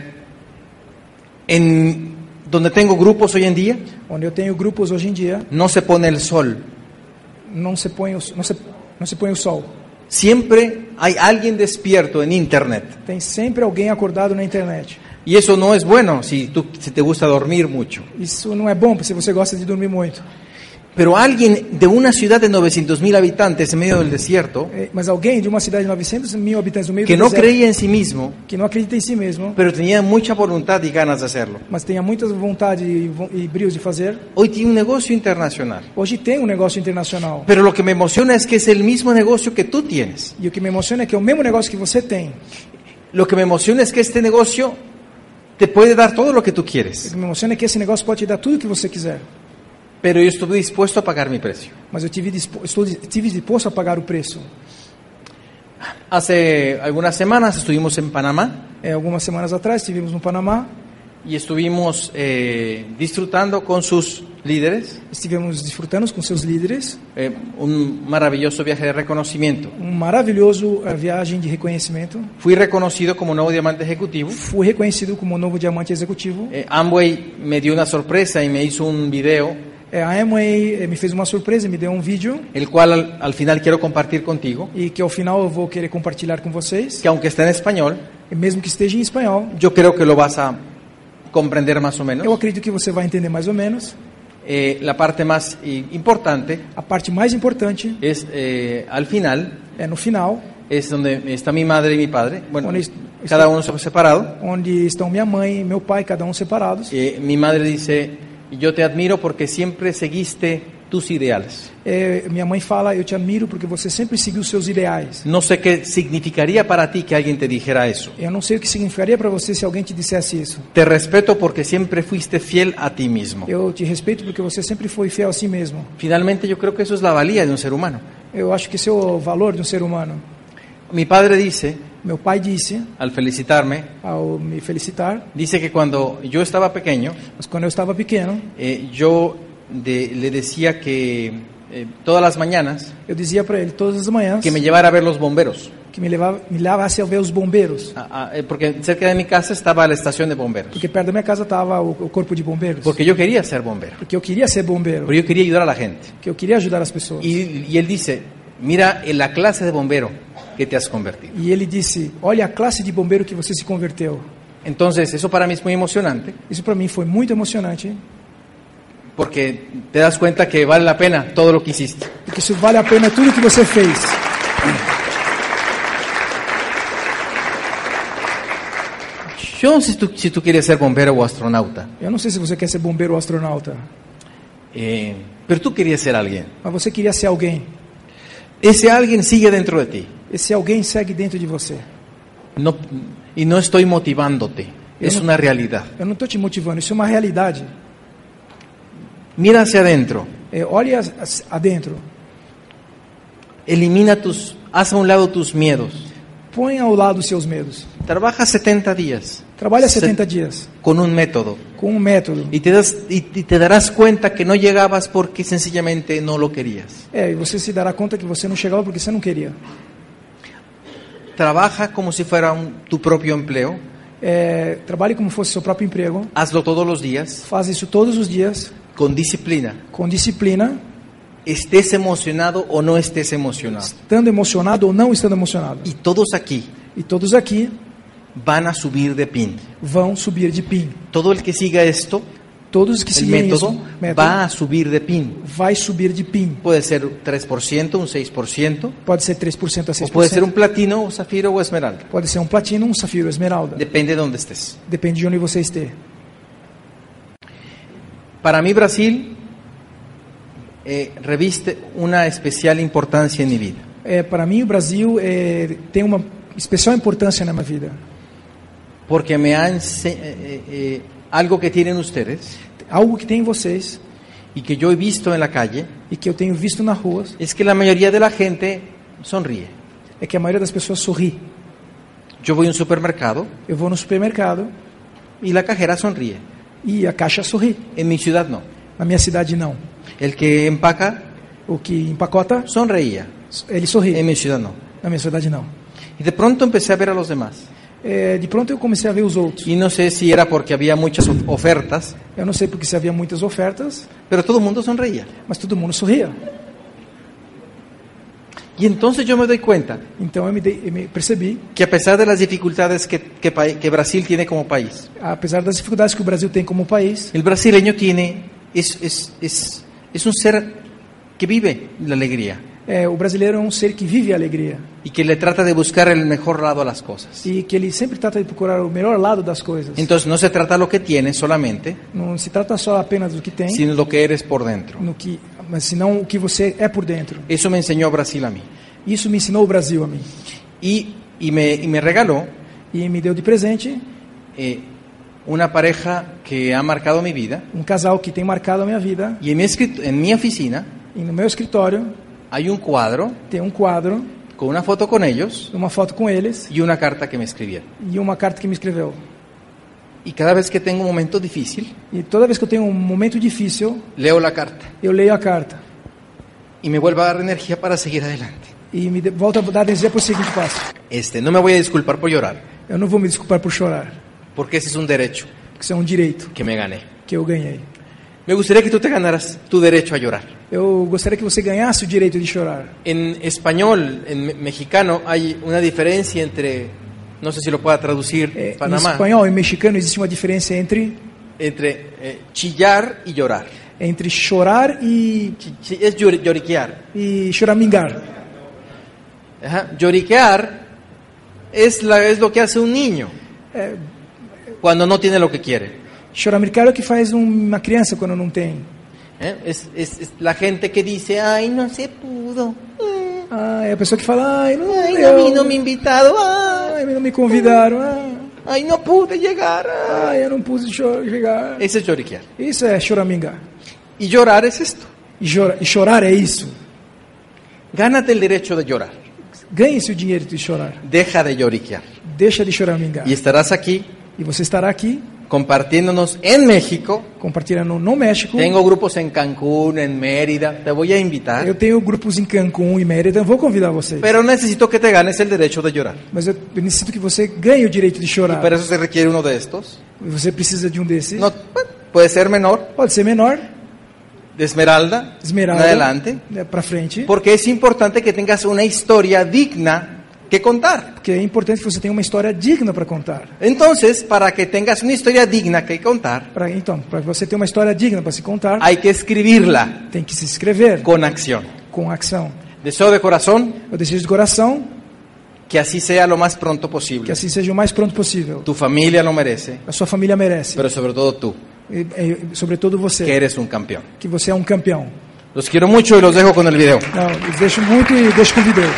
en donde tengo grupos hoy en día, Onde eu tenho grupos hoje em dia, no se pone el sol. não se põe o, não se, não se põe o sol. Siempre hay alguien despierto en internet. Tem sempre alguém acordado na internet. Y eso no es bueno si, tú, si te gusta dormir mucho. Isso não é bom se você gosta de dormir muito. Pero alguien de una ciudad de novecientos mil habitantes en medio del desierto, É, mas alguém de uma cidade de novecentos mil habitantes no meio que do no deserto, creía en sí mismo, que não acredita em si mesmo, pero tenía mucha voluntad y ganas de hacerlo, mas tenha muita vontade e, vo- e brilhos de fazer, hoy tiene un negocio internacional. hoje tem um negócio internacional. Pero lo que me emociona es que es el mismo negocio que tú tienes. E o que me emociona é que é o mesmo negócio que você tem. Lo que me emociona es que este negocio te puede dar todo lo que tú O quieres. que me emociona é que esse negócio pode te dar tudo o que você quiser. Pero yo estuve dispuesto a pagar mi precio. Mas eu tive, dispo, estou, tive disposto a pagar o preço. Hace algunas semanas estuvimos en Panamá É, algumas semanas atrás estivemos no Panamá, y estuvimos eh, disfrutando con sus líderes estivemos desfrutando com seus líderes eh, un maravilloso viaje de reconocimiento. um maravilhoso eh, viagem de reconhecimento. Fui reconocido como nuevo diamante ejecutivo. Fui reconhecido como novo diamante executivo. Eh, Amway me dio una sorpresa y me hizo un video, É, a Amway eh, me fez uma surpresa, me deu um vídeo el cual al, al final quiero compartir contigo, e que ao final eu vou querer compartilhar com vocês, que aunque esté en español, e mesmo que esteja em espanhol. yo creo que lo vas a comprender más o Eu menos. acredito que você vai entender mais ou menos. Eh, la parte más eh, importante A parte mais importante es eh, al final, é no final, es donde está mi madre y mi padre, bueno, Bueno, es- cada uno separado. onde estão minha mãe e meu pai, cada um separados. Eh, mi madre dice, yo te admiro porque siempre seguiste tus ideales. É, minha mãe fala, eu te admiro porque você sempre seguiu os seus ideais. No sé qué significaría para ti que alguien te dijera eso. Eu não sei o que significaria para você se alguém te dissesse isso. Te respeto porque siempre fuiste fiel a ti mismo. Eu te respeito porque você sempre foi fiel a si mesmo. Finalmente yo creo que eso es la valía de un ser humano. Eu acho que esse é o valor de um ser humano. Mi padre dice, Meu pai disse, al felicitarme, ao me felicitar, dice que cuando yo estaba pequeño, mas quando eu estava pequeno, eh, yo de- le decía que eh, todas las mañanas eu dizia para ele todas as manhãs que me llevara a ver los bomberos. que me levava, me levasse a ver os bombeiros. A- a- eh, porque cerca de mi casa estaba la estación de bomberos. Porque perto da minha casa estava o, o corpo de bombeiros. Porque yo quería ser bombero. Porque eu queria ser bombeiro. Pero yo quería ayudar a la gente. Porque eu queria ajudar as pessoas. Y, y él dice, mira en la clase de bombero que te has convertido. E ele disse: olha a classe de bombeiro que você se converteu. Entonces, eso para mí es muy emocionante, Isso para mim foi muito emocionante, porque te das cuenta que vale la pena todo lo que hiciste. porque isso vale a pena tudo que você fez. Yo no sé si tú, si tú quieres ser bombero o astronauta, Eu não sei se você quer ser bombeiro ou astronauta, eh, pero tú querías ser alguien. mas você queria ser alguém. Ese alguien sigue dentro de ti. Esse alguém segue dentro de você. No, y no estoy motivándote. es no- una realidad. Eu não estou te motivando, isso é uma realidade. Mira hacia adentro, É, olhe as- as- adentro. elimina tus, haz a un lado tus miedos. Põe ao lado os seus medos. Trabaja setenta días Trabalha Se- setenta dias con un método com um método. y te, das, y, y te darás cuenta que no llegabas porque sencillamente no lo querías. É, e você se dará conta que você não chegava porque você não queria. Trabaja como si fuera un- tu propio empleo, É, trabalhe como fosse seu próprio emprego. hazlo todos los días Faz isso todos os dias, con disciplina, com disciplina, estés emocionado o no estés emocionado. estando emocionado ou não estando emocionado. Y todos aquí E todos aqui van a subir de pin. vão subir de pin. Todo el que siga esto, Todos que el seguirem método, isso, método, va a subir de pin. vai subir de pin. Puede ser tres por ciento, un seis por ciento, Pode ser três por cento a o seis por puede ser cento. un platino, un zafiro o esmeralda. Pode ser um platino, um safiro, esmeralda. Depende de dónde estés. Depende de onde você esteja. Para mí Brasil eh, reviste una especial importancia en mi vida. É, para mim, o Brasil é, tem uma especial importância na minha vida. Porque me ha ense- eh, eh, algo que tienen ustedes Algo que tem em vocês y que yo he visto en la calle e que eu tenho visto nas ruas es que la mayoría de la gente sonríe. é que a maioria das pessoas sorri. Yo voy a un supermercado Eu vou no supermercado y la cajera sonríe. e a caixa sorri. En mi ciudad no. Na minha cidade, não. El que empaca O que empacota, sonreía. ele sorri. En mi ciudad no. Na minha cidade, não. Y de pronto empecé a ver a los demás. É, de pronto eu comecei a ver os outros. Y no sé si era porque había muchas of- ofertas, Eu não sei porque se havia muitas ofertas, pero todo el mundo sonreía. mas todo mundo sorria. Y entonces yo me doy cuenta Então eu me, dei, eu me percebi, que a pesar de las dificultades que, que, pa- que Brasil tiene como país, apesar das dificuldades que o Brasil tem como país, el brasileño tiene, es, es, es, es un ser que vive la alegría é, o brasileiro é um ser que vive a alegria y que le trata de buscar el mejor lado a las cosas. e que ele sempre trata de procurar o melhor lado das coisas. Entonces no se trata lo que tienes solamente, Não se trata só apenas do que tem, sino lo que eres por dentro. no que, mas senão o que você é por dentro. Eso me enseñó Brasil a mí. Isso me ensinou o Brasil a mim. Y, y, me, y me regaló E me deu de presente eh, una pareja que ha marcado mi vida. um casal que tem marcado a minha vida. Y en mi, escrit- en mi oficina E no meu escritório hay un cuadro tem um quadro, con una foto con ellos uma foto com eles y una carta que me escribieron. e uma carta que me escreveu. Y cada vez que tengo un momento difícil, E toda vez que eu tenho um momento difícil, leo la carta eu leio a carta y me vuelve a dar energía para seguir adelante. e me de- volta a dar energia para o seguinte passo. Este, no me voy a disculpar por llorar, Eu não vou me desculpar por chorar, porque ese es un derecho porque isso é um direito que me gané. que eu ganhei. Me gustaría que tú te ganaras tu derecho a llorar. Eu gostaria que você ganhasse o direito de chorar. En español, en me- mexicano, hay una diferencia entre, no sé si lo pueda traducir É, em Panamá, espanhol e mexicano existe uma diferença entre entre eh, chillar y llorar. entre chorar e, Chi- chi- es llor- lloriquear. e choramingar. Ajá. Lloriquear es, la, es lo que hace un niño É, cuando no tiene lo que quiere. choramingar é o que faz um- uma criança quando não tem. ¿eh? Es, es- es la gente que dice, ay, no se pudo. Mm, Ah, é a pessoa que fala, ai, não, Ay, eu, no vino mi invitado. Ay, ai, não me convidaram, ah, ay, no pude llegar. Ay. ai, eu não pude cho- chegar. Ese es lloriquear. Isso é choramingar. Y llorar es esto. E, chora- e chorar é isso. Gánate el derecho de llorar. Ganhe-se o dinheiro de chorar. Deja de lloriquear. Deixa de choramingar. Y estarás aquí E você estará aqui compartiéndonos en México. compartilhando no México. Tengo grupos en Cancún, en Mérida. Te voy a invitar. Eu tenho grupos em Cancún e Mérida, eu vou convidar vocês. Pero necesito que te ganes el derecho de llorar. Mas eu eu necessito que você ganhe o direito de Y chorar. para eso se requiere uno de estos. Você precisa de um desses. No, puede ser menor, Pode ser menor, de esmeralda, esmeralda, en adelante. para frente. Porque es importante que tengas una historia digna que contar. Porque é importante que você tenha uma história digna para contar. Entonces, para que tengas una historia digna que contar, Pra, então, para você ter uma história digna para se contar, hay que escribirla tem que se escrever con acción. com ação. Deseo de corazón Eu desejo de coração que así sea lo más pronto que posible. assim seja o mais pronto possível. Tu familia lo merece, A sua família merece. pero sobre todo tú, E, e, sobretudo você, que eres un campeón. que você é um campeão. Los quiero mucho y los dejo con el video. Não, eu deixo muito e deixo com o vídeo.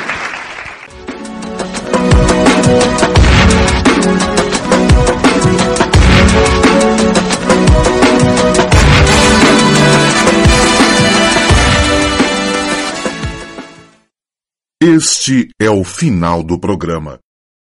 Este é o final do programa.